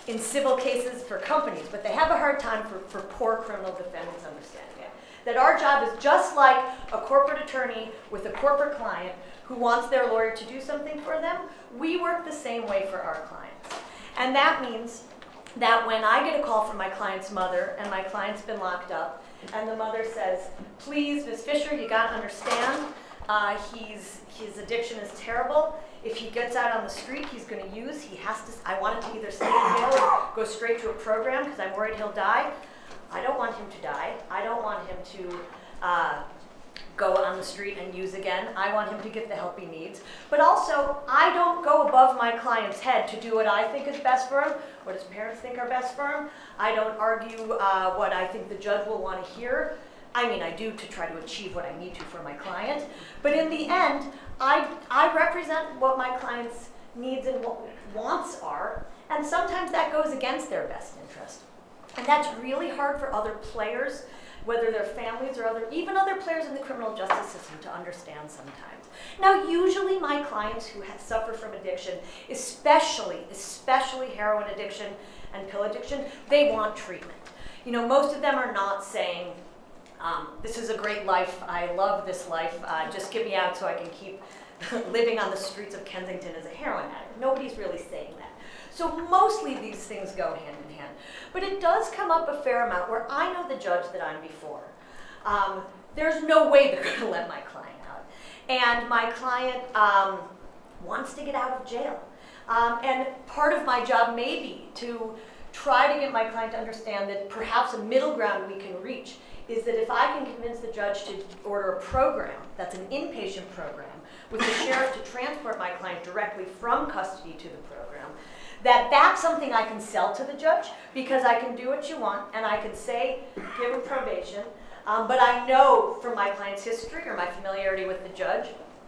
in civil cases for companies, but they have a hard time for, for poor criminal defendants understanding it. That our job is just like a corporate attorney with a corporate client who wants their lawyer to do something for them. We work the same way for our clients. And that means that when I get a call from my client's mother and my client's been locked up, and the mother says, please, Miz Fisher, you gotta understand, uh, he's, his addiction is terrible. If he gets out on the street, he's gonna use, he has to, I want him to either stay in jail or go straight to a program because I'm worried he'll die. I don't want him to die. I don't want him to uh, go on the street and use again. I want him to get the help he needs. But also, I don't go above my client's head to do what I think is best for him, what his parents think are best for him. I don't argue uh, what I think the judge will want to hear. I mean, I do to try to achieve what I need to for my client. But in the end, I, I represent what my client's needs and wants are, and sometimes that goes against their best interest. And that's really hard for other players, whether they're families or other, even other players in the criminal justice system, to understand sometimes. Now, usually my clients who have, suffer from addiction, especially, especially heroin addiction and pill addiction, they want treatment. You know, most of them are not saying, um, this is a great life, I love this life, uh, just get me out so I can keep living on the streets of Kensington as a heroin addict. Nobody's really saying that. So mostly these things go hand in hand. But it does come up a fair amount where I know the judge that I'm before. Um, there's no way they're going to let my client out. And my client um, wants to get out of jail. Um, and part of my job may be to try to get my client to understand that perhaps a middle ground we can reach is that if I can convince the judge to order a program, that's an inpatient program, with the sheriff to transport my client directly from custody to the program, that that's something I can sell to the judge, because I can do what you want and I can say, give him probation, um, but I know from my client's history or my familiarity with the judge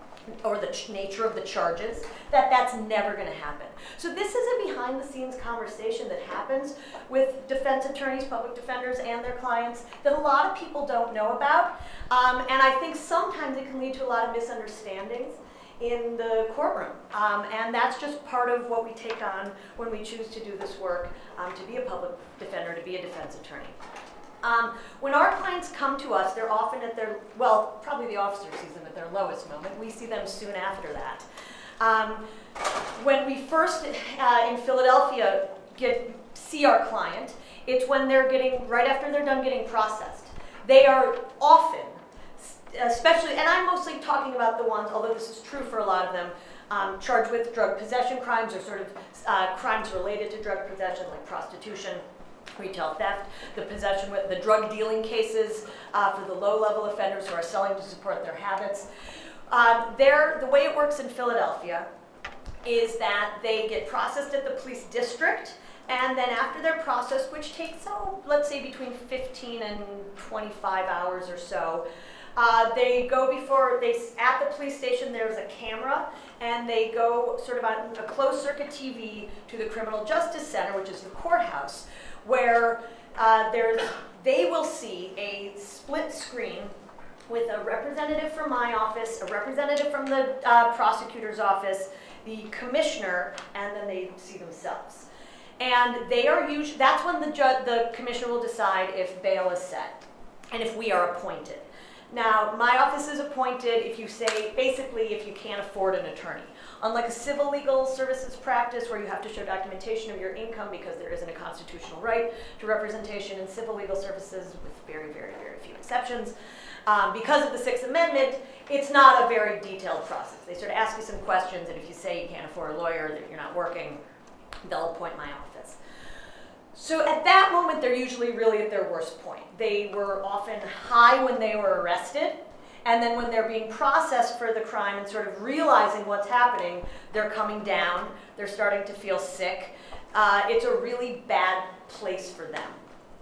or the nature of the charges that that's never going to happen. So this is a behind-the-scenes conversation that happens with defense attorneys, public defenders, and their clients that a lot of people don't know about, um, and I think sometimes it can lead to a lot of misunderstandings in the courtroom. Um, and that's just part of what we take on when we choose to do this work, um, to be a public defender, to be a defense attorney. Um, when our clients come to us, they're often at their, well, probably the officer sees them at their lowest moment. We see them soon after that. Um, when we first, uh, in Philadelphia, get see our client, it's when they're getting, right after they're done getting processed. They are often, especially, and I'm mostly talking about the ones, although this is true for a lot of them, um, charged with drug possession crimes or sort of uh, crimes related to drug possession, like prostitution, retail theft, the possession with the drug dealing cases uh, for the low-level offenders who are selling to support their habits. Um, there, the way it works in Philadelphia is that they get processed at the police district, and then after they're processed, which takes, oh, let's say between fifteen and twenty-five hours or so, Uh, they go before, they, at the police station there's a camera, and they go sort of on a closed circuit T V to the Criminal Justice Center, which is the courthouse, where uh, there's, they will see a split screen with a representative from my office, a representative from the uh, prosecutor's office, the commissioner, and then they see themselves. And they are usually, that's when the, ju the commissioner will decide if bail is set, and if we are appointed. Now, my office is appointed if you say, basically, if you can't afford an attorney. Unlike a civil legal services practice where you have to show documentation of your income because there isn't a constitutional right to representation in civil legal services, with very, very, very few exceptions. Um, because of the Sixth Amendment, it's not a very detailed process. They sort of ask you some questions, and if you say you can't afford a lawyer, that you're not working, they'll appoint my office. So at that moment, they're usually really at their worst point. They were often high when they were arrested, and then when they're being processed for the crime and sort of realizing what's happening, they're coming down, they're starting to feel sick. Uh, it's a really bad place for them.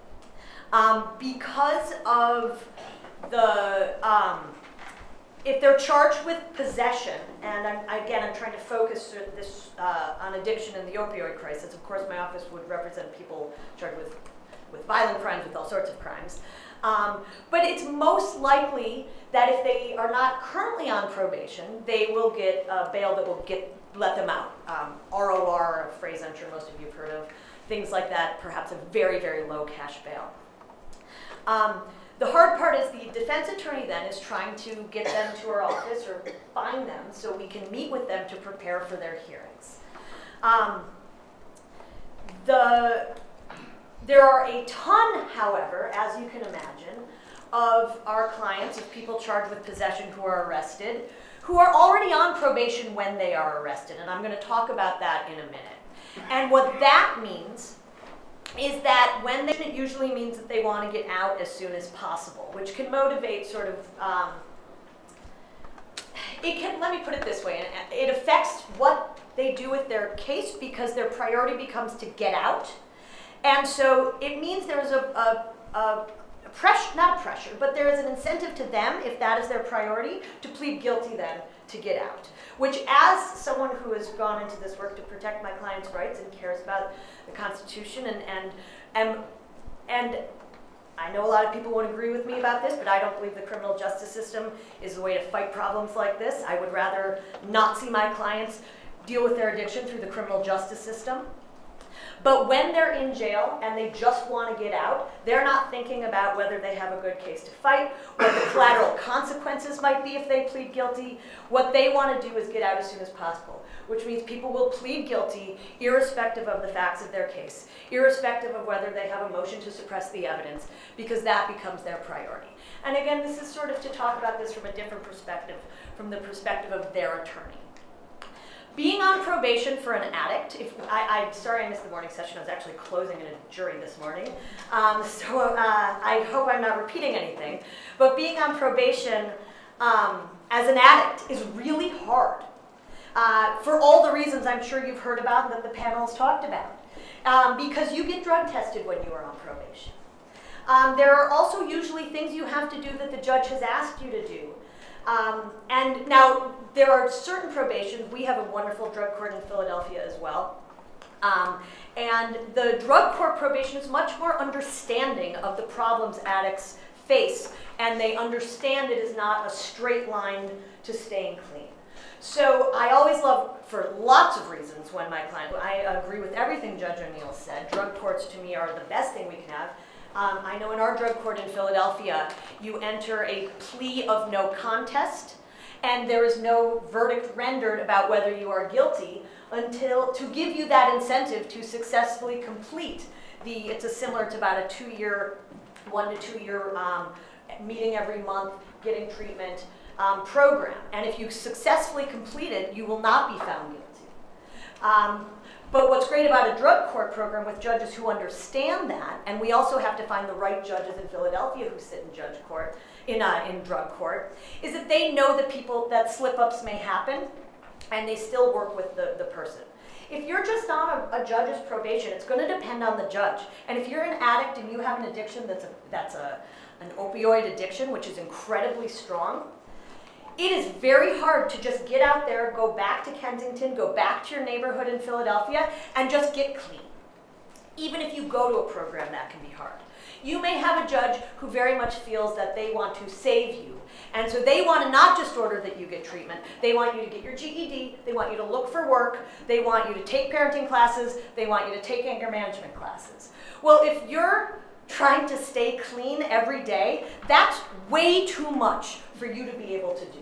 Um, because of the, um, if they're charged with possession, and I'm, again, I'm trying to focus this uh, on addiction and the opioid crisis. Of course, my office would represent people charged with, with violent crimes, with all sorts of crimes. Um, but it's most likely that if they are not currently on probation, they will get uh, bail that will get let them out. Um, R O R, a phrase I'm sure most of you have heard of, things like that, perhaps a very, very low cash bail. Um, the hard part is the defense attorney then is trying to get them to our office or find them so we can meet with them to prepare for their hearings. Um, the, there are a ton, however, as you can imagine, of our clients, of people charged with possession who are arrested, who are already on probation when they are arrested, and I'm going to talk about that in a minute. And what that means is that when they, it usually means that they want to get out as soon as possible, which can motivate sort of, um, it can, let me put it this way, it affects what they do with their case because their priority becomes to get out. And so it means there's a, a, a pressure, not a pressure, but there is an incentive to them, if that is their priority, to plead guilty then to get out. Which, as someone who has gone into this work to protect my clients' rights and cares about the Constitution, and, and, and, and I know a lot of people won't agree with me about this, but I don't believe the criminal justice system is the way to fight problems like this. I would rather not see my clients deal with their addiction through the criminal justice system. But when they're in jail and they just want to get out, they're not thinking about whether they have a good case to fight, what the collateral consequences might be if they plead guilty. What they want to do is get out as soon as possible, which means people will plead guilty irrespective of the facts of their case, irrespective of whether they have a motion to suppress the evidence, because that becomes their priority. And again, this is sort of to talk about this from a different perspective, from the perspective of their attorney. Being on probation for an addict, if I, I'm sorry I missed the morning session, I was actually closing in a jury this morning, um, so uh, I hope I'm not repeating anything, but being on probation um, as an addict is really hard uh, for all the reasons I'm sure you've heard about and that the panel has talked about, um, because you get drug tested when you are on probation. Um, there are also usually things you have to do that the judge has asked you to do. Um, and now, there are certain probations. We have a wonderful drug court in Philadelphia as well. Um, and the drug court probation is much more understanding of the problems addicts face, and they understand it is not a straight line to staying clean. So I always love, for lots of reasons, when my client, I agree with everything Judge O'Neill said. Drug courts, to me, are the best thing we can have. Um, I know in our drug court in Philadelphia, you enter a plea of no contest, and there is no verdict rendered about whether you are guilty until, to give you that incentive to successfully complete the, it's a similar to about a two-year, one to two-year um, meeting every month, getting treatment um, program. And if you successfully complete it, you will not be found guilty. Um, But what's great about a drug court program with judges who understand that, and we also have to find the right judges in Philadelphia who sit in judge court, in, uh, in drug court, is that they know that people, that slip-ups may happen, and they still work with the, the person. If you're just on a, a judge's probation, it's going to depend on the judge. And if you're an addict and you have an addiction that's, a, that's a, an opioid addiction, which is incredibly strong, it is very hard to just get out there, go back to Kensington, go back to your neighborhood in Philadelphia, and just get clean. Even if you go to a program, that can be hard. You may have a judge who very much feels that they want to save you. And so they want to not just order that you get treatment, they want you to get your G E D, they want you to look for work, they want you to take parenting classes, they want you to take anger management classes. Well, if you're trying to stay clean every day, that's way too much for you to be able to do.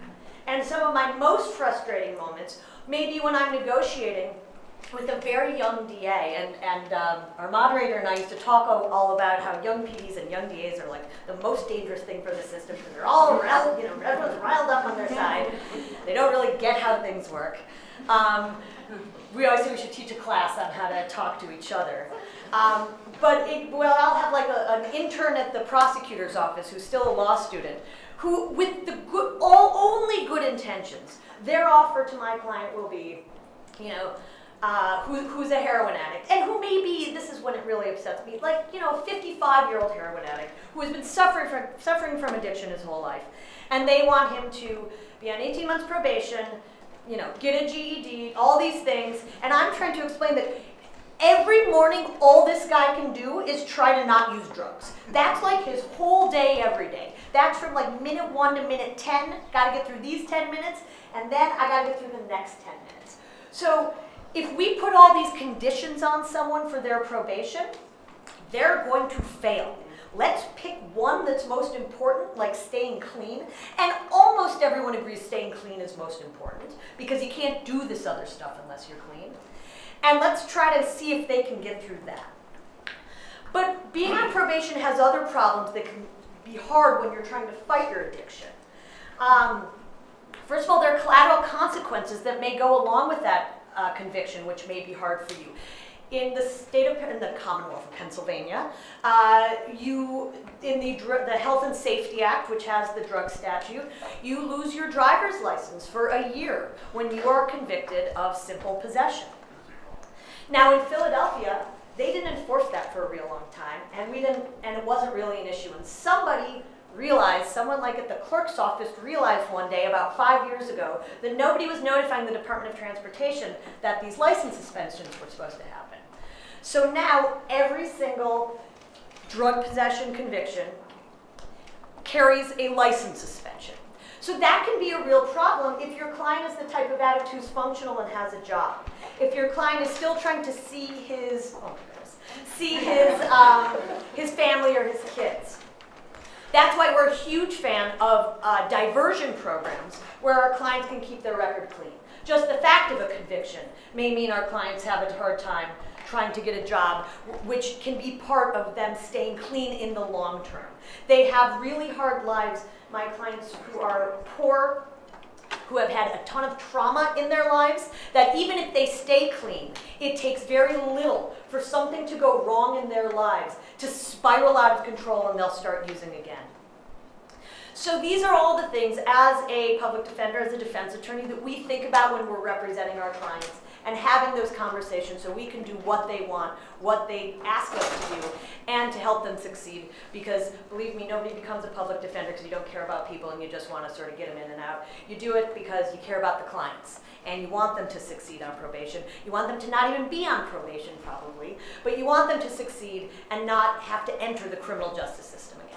And some of my most frustrating moments may be when I'm negotiating with a very young D A, and, and um, our moderator and I used to talk all, all about how young P Ds and young D As are like the most dangerous thing for the system because they're all, riled, you know, everyone's riled up on their side. They don't really get how things work. Um, we always say we should teach a class on how to talk to each other. Um, but it, well, I'll have like a, an intern at the prosecutor's office who's still a law student, who, with the good, all, only good intentions, their offer to my client will be, you know, uh, who, who's a heroin addict, and who may be, this is when it really upsets me, like, you know, a fifty-five-year-old heroin addict who has been suffering from, suffering from addiction his whole life. And they want him to be on eighteen months probation, you know, get a G E D, all these things, and I'm trying to explain that every morning, all this guy can do is try to not use drugs. That's like his whole day, every day. That's from like minute one to minute ten. Got to get through these ten minutes, and then I got to get through the next ten minutes. So if we put all these conditions on someone for their probation, they're going to fail. Let's pick one that's most important, like staying clean. And almost everyone agrees staying clean is most important because you can't do this other stuff unless you're clean. And let's try to see if they can get through that. But being on probation has other problems that can be hard when you're trying to fight your addiction. Um, first of all, there are collateral consequences that may go along with that uh, conviction, which may be hard for you. In the state of, in the Commonwealth of Pennsylvania, uh, you, in the, the Health and Safety Act, which has the drug statute, you lose your driver's license for a year when you are convicted of simple possession. Now in Philadelphia, they didn't enforce that for a real long time, and we didn't, and it wasn't really an issue. And somebody realized, someone like at the clerk's office realized one day about five years ago that nobody was notifying the Department of Transportation that these license suspensions were supposed to happen. So now every single drug possession conviction carries a license suspension. So that can be a real problem if your client is the type of addict who's functional and has a job. If your client is still trying to see his, oh my goodness, see his, um, his family or his kids. That's why we're a huge fan of uh, diversion programs where our clients can keep their record clean. Just the fact of a conviction may mean our clients have a hard time trying to get a job, which can be part of them staying clean in the long term. They have really hard lives. My clients who are poor, who have had a ton of trauma in their lives, that even if they stay clean, it takes very little for something to go wrong in their lives to spiral out of control and they'll start using again. So these are all the things as a public defender, as a defense attorney, that we think about when we're representing our clients and having those conversations so we can do what they want, what they ask us to do, and to help them succeed. Because believe me, nobody becomes a public defender because you don't care about people and you just want to sort of get them in and out. You do it because you care about the clients and you want them to succeed on probation. You want them to not even be on probation probably, but you want them to succeed and not have to enter the criminal justice system again.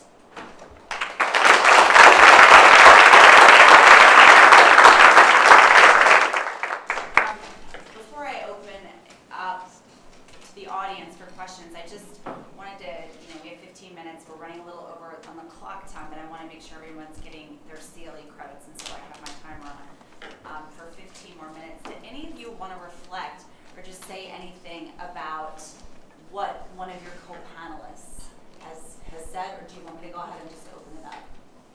Audience for questions. I just wanted to, you know, we have fifteen minutes. We're running a little over on the clock time, but I want to make sure everyone's getting their C L E credits, and so I have my timer on um, for fifteen more minutes. Did any of you want to reflect or just say anything about what one of your co-panelists has, has said, or do you want me to go ahead and just open it up?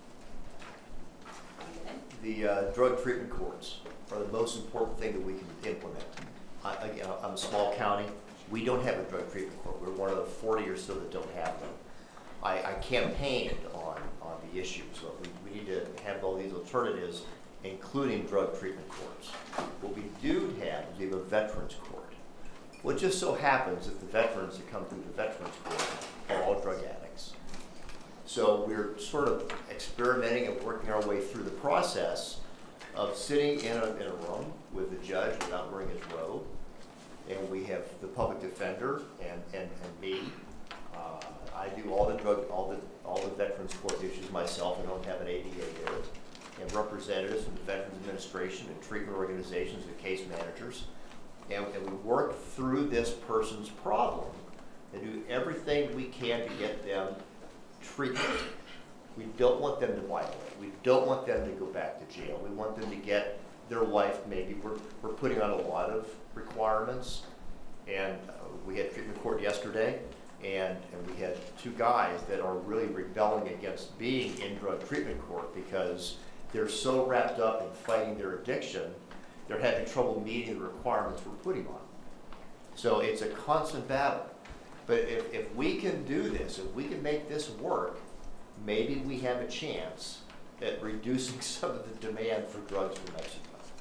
The uh, drug treatment courts are the most important thing that we can implement. I, again, I'm a small county. We don't have a drug treatment court. We're one of the forty or so that don't have them. I, I campaigned on, on the issue, so we, we need to have all these alternatives, including drug treatment courts. What we do have is we have a veterans court. Well, it just so happens that the veterans that come through the veterans court are all drug addicts. So we're sort of experimenting and working our way through the process of sitting in a, in a room with the judge without wearing his robe. And we have the public defender and, and, and me. Uh, I do all the drug, all the all the veterans court issues myself. I don't have an A D A there. And representatives from the Veterans Administration and treatment organizations and case managers. And, and we work through this person's problem and do everything we can to get them treatment. We don't want them to violate. We don't want them to go back to jail. We want them to get their life. Maybe we're, we're putting on a lot of requirements, and uh, we had treatment court yesterday, and, and we had two guys that are really rebelling against being in drug treatment court because they're so wrapped up in fighting their addiction, they're having trouble meeting the requirements we're putting on them. So it's a constant battle. But if, if we can do this, if we can make this work, maybe we have a chance at reducing some of the demand for drugs from Mexico.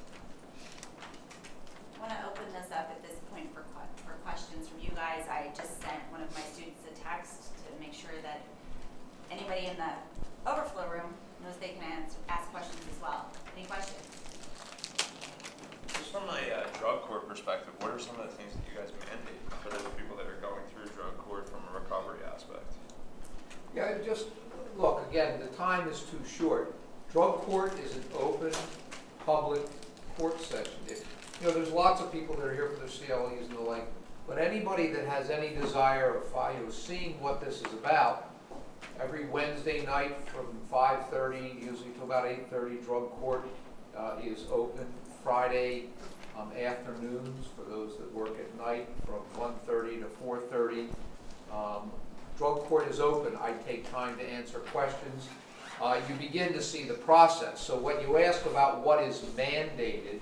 I want to open this up at this point for, for questions from you guys. I just sent one of my students a text to make sure that anybody in the overflow room knows they can answer, ask questions as well. Any questions? Just from a uh, drug court perspective, what are some of the things that you guys mandate for those people that are going through drug court from a recovery aspect? Yeah, just look, again, the time is too short. Drug court is an open, public court session. If you know, there's lots of people that are here for their C L Es and the like, but anybody that has any desire of you know, seeing what this is about, every Wednesday night from five thirty, usually to about eight thirty, drug court uh, is open. Friday um, afternoons for those that work at night from one thirty to four thirty. Um, drug court is open. I take time to answer questions. Uh, you begin to see the process. So when you ask about what is mandated,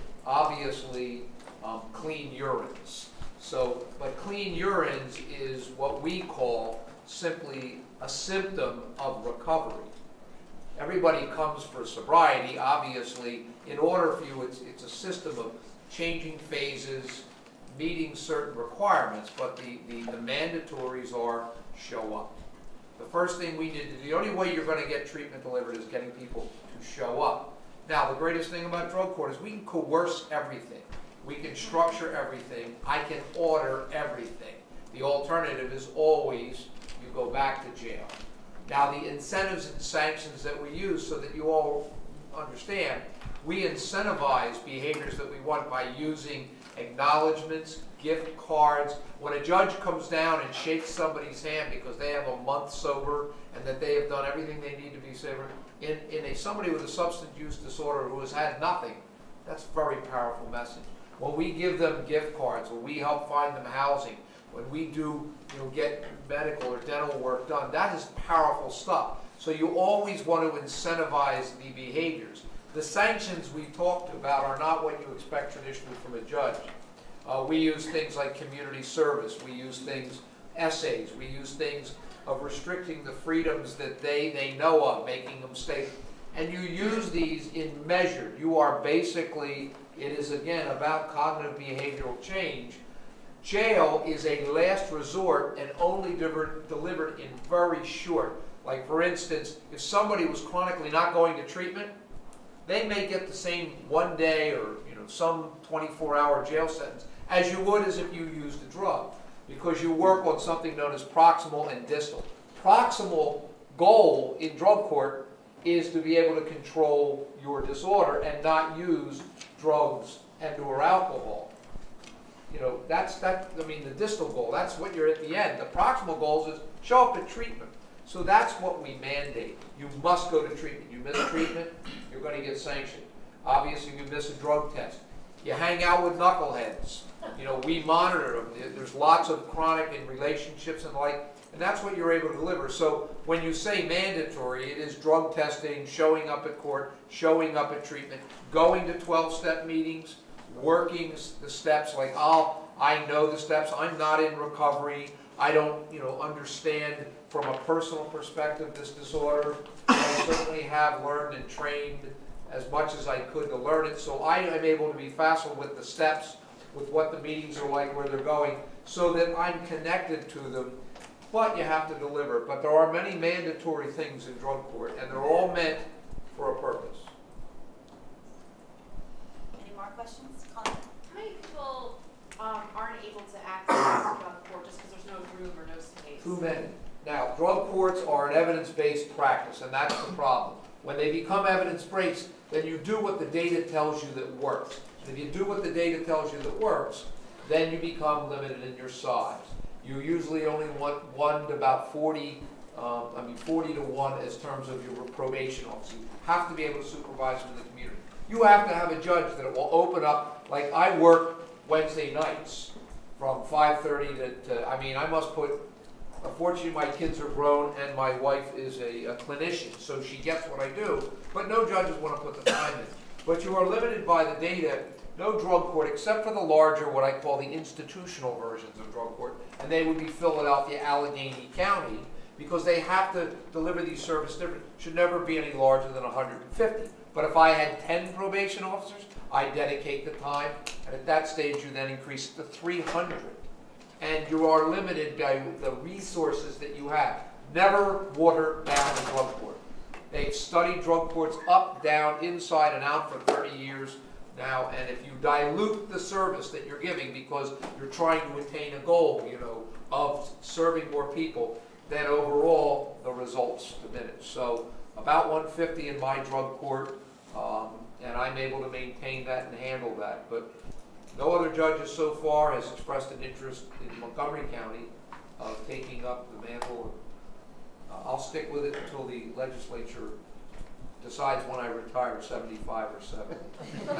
obviously um, clean urines. So, but clean urines is what we call simply a symptom of recovery. Everybody comes for sobriety, obviously. In order for you, it's, it's a system of changing phases, meeting certain requirements, but the, the, the mandatories are show up. The first thing we need to do, the only way you're going to get treatment delivered is getting people to show up. Now, the greatest thing about drug court is we can coerce everything. We can structure everything. I can order everything. The alternative is always you go back to jail. Now, the incentives and sanctions that we use, so that you all understand, we incentivize behaviors that we want by using acknowledgments, gift cards. When a judge comes down and shakes somebody's hand because they have a month sober and that they have done everything they need to be sober, in, in a somebody with a substance use disorder who has had nothing, that's a very powerful message. When we give them gift cards, when we help find them housing, when we do, you know, get medical or dental work done, that is powerful stuff. So you always want to incentivize the behaviors. The sanctions we talked about are not what you expect traditionally from a judge. Uh, we use things like community service. We use things, essays. We use things of restricting the freedoms that they, they know of, making them stay. And you use these in measured. You are basically, it is again about cognitive behavioral change. Jail is a last resort and only delivered, delivered in very short. Like for instance, if somebody was chronically not going to treatment, they may get the same one day or you know some twenty-four hour jail sentence as you would as if you used a drug, because you work on something known as proximal and distal. Proximal goal in drug court is to be able to control your disorder and not use drugs and or alcohol. You know, that's that. I mean, the distal goal, that's what you're at the end. The proximal goal is show up at treatment. So that's what we mandate. You must go to treatment. You miss treatment, you're going to get sanctioned. Obviously, you miss a drug test. You hang out with knuckleheads. You know, we monitor them. There's lots of chronic in relationships and the like, and that's what you're able to deliver. So when you say mandatory, it is drug testing, showing up at court, showing up at treatment, going to twelve step meetings, working the steps like, oh, I know the steps. I'm not in recovery. I don't, you know, understand from a personal perspective this disorder. I certainly have learned and trained as much as I could to learn it. So I am able to be facile with the steps, with what the meetings are like, where they're going, so that I'm connected to them. But you have to deliver. But there are many mandatory things in drug court, and they're all meant for a purpose. Any more questions? Colin? How many people um, aren't able to access drug court just because there's no room or no space? Too many. Now, drug courts are an evidence-based practice, and that's the problem. When they become evidence-based, then you do what the data tells you that works. And if you do what the data tells you that works, then you become limited in your size. You usually only want one to about forty, um, I mean forty to one as terms of your probation officer. You have to be able to supervise them in the community. You have to have a judge that will open up, like I work Wednesday nights from five thirty to, to, I mean, I must put, unfortunately my kids are grown and my wife is a, a clinician, so she gets what I do, but no judges want to put the time in. But you are limited by the data. No drug court, except for the larger, what I call the institutional versions of drug court, and they would be Philadelphia, Allegheny County, because they have to deliver these services different. Should never be any larger than one hundred fifty. But if I had ten probation officers, I dedicate the time, and at that stage you then increase it to three hundred. And you are limited by the resources that you have. Never water down a drug court. They've studied drug courts up, down, inside, and out for thirty years now, and if you dilute the service that you're giving because you're trying to attain a goal, you know, of serving more people, then overall the results diminish. So about one fifty in my drug court, um, and I'm able to maintain that and handle that. But No other judges so far has expressed an interest in Montgomery County of taking up the mantle. Uh, I'll stick with it until the legislature decides when I retire, seventy-five or seventy. So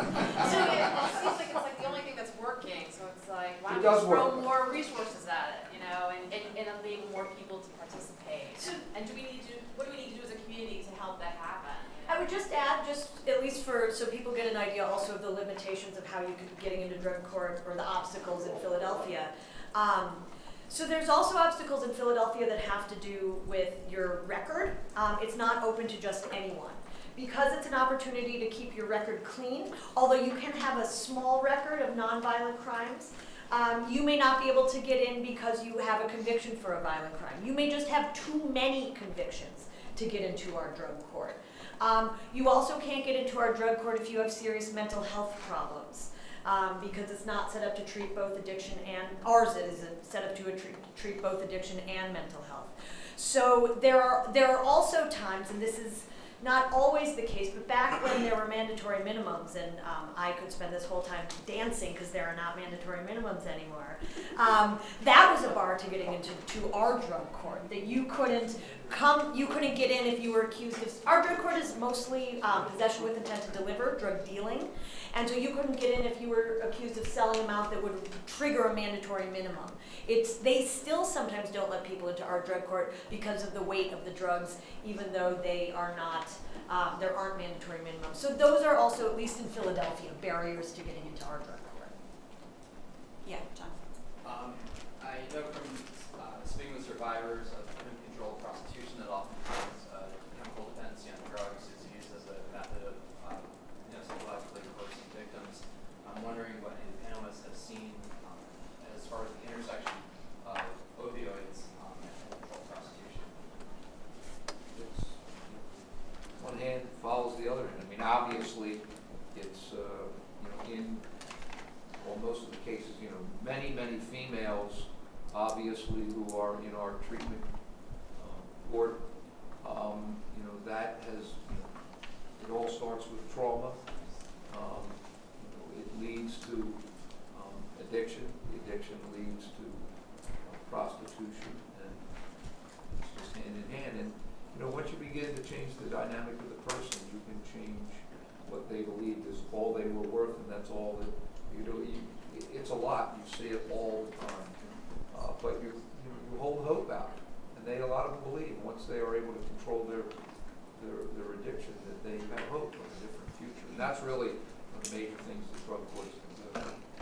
it seems like it's like the only thing that's working, so it's like, why It don't we does throw work. more resources at it, you know, and, and, and enable more people to participate? And do we need to, what do we need to do as a community to help that happen? I would just add, just at least for, so people get an idea also of the limitations of how you could be getting into drug court or the obstacles in Philadelphia. Um, so there's also obstacles in Philadelphia that have to do with your record. Um, it's not open to just anyone. Because it's an opportunity to keep your record clean, although you can have a small record of nonviolent crimes, um, you may not be able to get in because you have a conviction for a violent crime. You may just have too many convictions to get into our drug court. Um, you also can't get into our drug court if you have serious mental health problems, um, because it's not set up to treat both addiction and, ours is set up to treat, treat both addiction and mental health. So there are, there are also times, and this is not always the case, but back when there were mandatory minimums, and um, I could spend this whole time dancing because there are not mandatory minimums anymore, um, that was a bar to getting into to our drug court, that you couldn't come, you couldn't get in if you were accused of, our drug court is mostly um, possession with intent to deliver, drug dealing, and so you couldn't get in if you were accused of selling a amount that would trigger a mandatory minimum. It's, they still sometimes don't let people into our drug court because of the weight of the drugs, even though they are not, um, there aren't mandatory minimums. So those are also, at least in Philadelphia, barriers to getting into our drug court. Yeah, John. Um, I know from uh, speaking with survivors of uncontrolled prostitution that oftentimes uh, chemical dependency on drugs is used as a method of um, you know, psychologically coercing victims. I'm wondering what any panelists have seen um, as far as the intersection of opioids um, and uncontrolled prostitution. It's, one hand follows the other hand. I mean, obviously, it's uh, you know, in well, most of the cases, you know, many, many females, obviously, who are in our treatment uh, court, um, you know, that has, you know, it all starts with trauma. Um, you know, it leads to um, addiction. The addiction leads to uh, prostitution, and it's just hand in hand. And you know, once you begin to change the dynamic of the person, you can change what they believed is all they were worth, and that's all that you do. You, it's a lot. You see it all the time, uh, but you, you you hold hope out, and they a lot of them believe once they are able to control their their their addiction that they have hope of a different future. And that's really one of the major things that drug courts can do.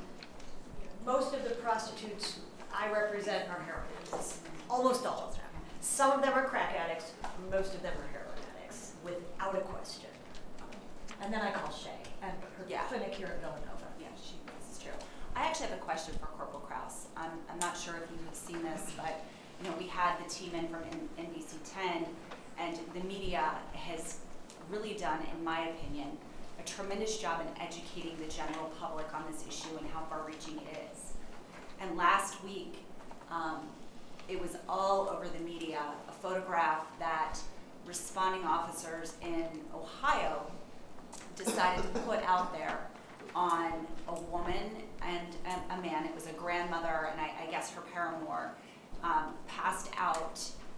Most of the prostitutes I represent are heroin addicts. Almost all of them. Some of them are crack addicts. Most of them are heroin addicts, without a question. And then I call Shea and her Yeah. clinic here at Villanova. Yeah, she, this is true. I actually have a question for Corporal Krouse. I'm, I'm not sure if you have seen this, but you know, we had the team in from N B C ten, and the media has really done, in my opinion, a tremendous job in educating the general public on this issue and how far-reaching it is. And last week, um, it was all over the media, a photograph that responding officers in Ohio decided to put out there on a woman and a, a man. It was a grandmother and I, I guess her paramour, um, passed out,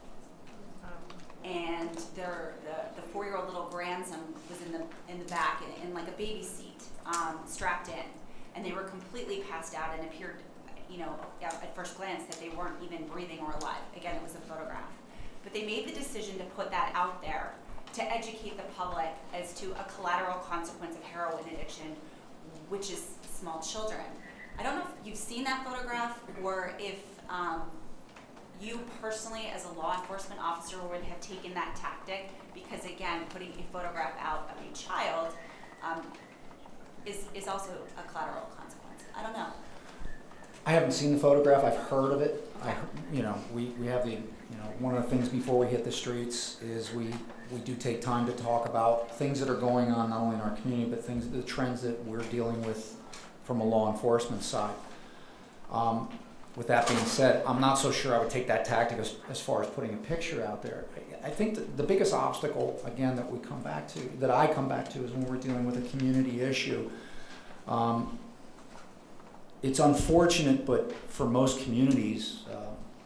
and their the, the four-year-old little grandson was in the in the back in, in like a baby seat, um, strapped in, and they were completely passed out and appeared, you know, at first glance that they weren't even breathing or alive. Again, it was a photograph, but they made the decision to put that out there to educate the public as to a collateral consequence of heroin addiction, which is small children. I don't know if you've seen that photograph or if um, you personally as a law enforcement officer would have taken that tactic, because again, putting a photograph out of a child um, is, is also a collateral consequence. I don't know. I haven't seen the photograph. I've heard of it. I, you know, we, we have the, you know, one of the things before we hit the streets is we, we do take time to talk about things that are going on not only in our community, but things, the trends that we're dealing with from a law enforcement side. Um, with that being said, I'm not so sure I would take that tactic as, as far as putting a picture out there. I, I think that the biggest obstacle, again, that we come back to, that I come back to, is when we're dealing with a community issue. Um, it's unfortunate, but for most communities, uh,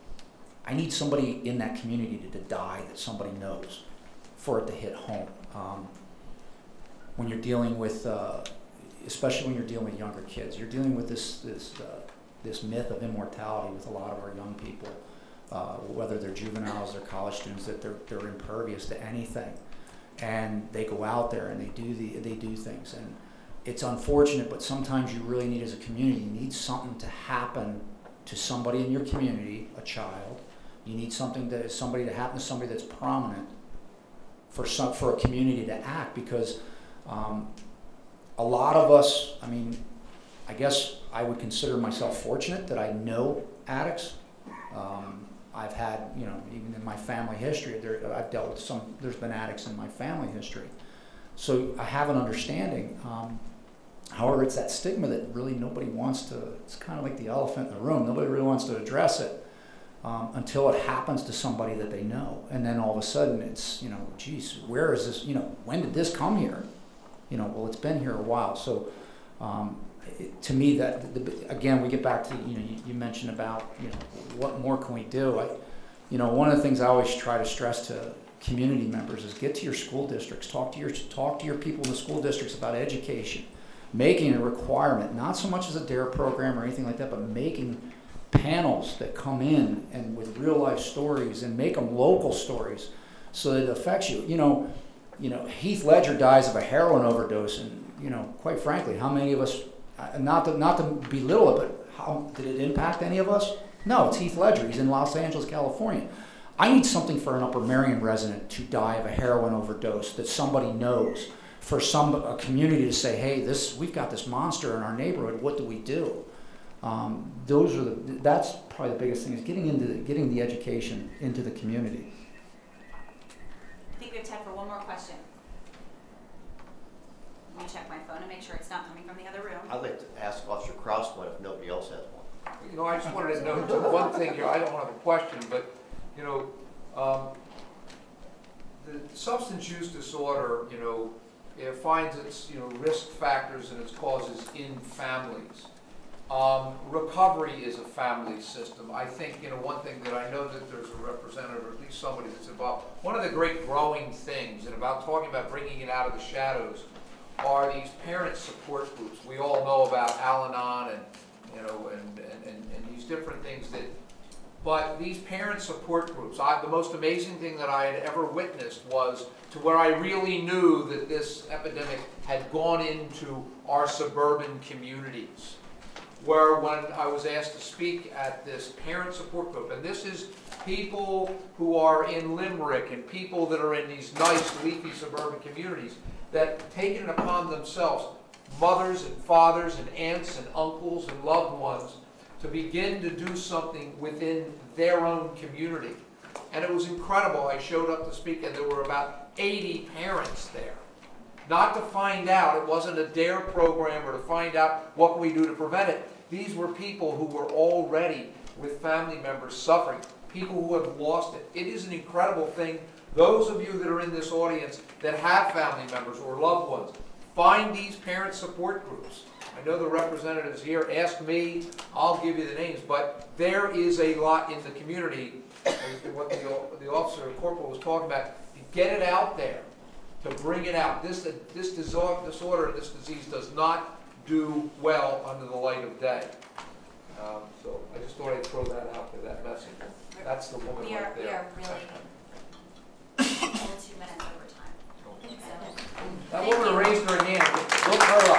I need somebody in that community to, to die that somebody knows for it to hit home. Um, when you're dealing with, uh, especially when you're dealing with younger kids, you're dealing with this, this, uh, this myth of immortality with a lot of our young people, uh, whether they're juveniles or college students, that they're, they're impervious to anything. And they go out there and they do, the, they do things. And it's unfortunate, but sometimes you really need, as a community, you need something to happen to somebody in your community, a child. You need something to, somebody to happen to somebody that's prominent for, some, for a community to act, because um, a lot of us, I mean, I guess I would consider myself fortunate that I know addicts. Um, I've had, you know, even in my family history, there, I've dealt with some, there's been addicts in my family history. So I have an understanding. Um, however, it's that stigma that really nobody wants to, it's kind of like the elephant in the room. Nobody really wants to address it um, until it happens to somebody that they know. And then all of a sudden it's, you know, geez, where is this, you know, when did this come here? You know, well, it's been here a while. So um, it, to me, that the, again, we get back to, you know, you, you mentioned about, you know, what more can we do? I, you know, one of the things I always try to stress to community members is get to your school districts, talk to your, talk to your people in the school districts about education, making a requirement, not so much as a DARE program or anything like that, but making panels that come in and with real life stories and make them local stories so that it affects you. You know, you know, Heath Ledger dies of a heroin overdose, and you know, quite frankly, how many of us, not to, not to belittle it, but how did it impact any of us? No, it's Heath Ledger. He's in Los Angeles, California. I need something for an Upper Merion resident to die of a heroin overdose that somebody knows, for some a community to say, hey, this, we've got this monster in our neighborhood, what do we do? Um, those are the, that's probably the biggest thing, is getting into the, getting the education into the community. I think we have time for one more question. Let me check my phone and make sure it's not coming from the other room. I'd like to ask Officer Krouse one if nobody else has one. You know, I just wanted to note too, one thing here. I don't have a question, but, you know, um, the substance use disorder, you know, it finds its, you know, risk factors and its causes in families. Um, recovery is a family system. I think, you know, one thing that I know that there's a representative, or at least somebody that's involved, one of the great growing things, and about talking about bringing it out of the shadows, are these parent support groups. We all know about Al-Anon and, you know, and, and, and, and these different things that, but these parent support groups, I, the most amazing thing that I had ever witnessed was to where I really knew that this epidemic had gone into our suburban communities. Where when I was asked to speak at this parent support group, and this is people who are in Limerick and people that are in these nice leafy suburban communities that taken it upon themselves, mothers and fathers and aunts and uncles and loved ones, to begin to do something within their own community. And it was incredible. I showed up to speak and there were about eighty parents there. Not to find out, it wasn't a DARE program or to find out what can we do to prevent it. These were people who were already with family members suffering, people who have lost it. It is an incredible thing. Those of you that are in this audience that have family members or loved ones, find these parent support groups. I know the representatives here, ask me, I'll give you the names, but there is a lot in the community, what the, the officer or corporal was talking about, to get it out there, to bring it out. This, this disorder, this disease does not do well under the light of day. Um, so I just thought I'd throw that out there, that message. That's the woman we are, right there. We are really over two minutes over time. So, that woman raised her hand. Look her up.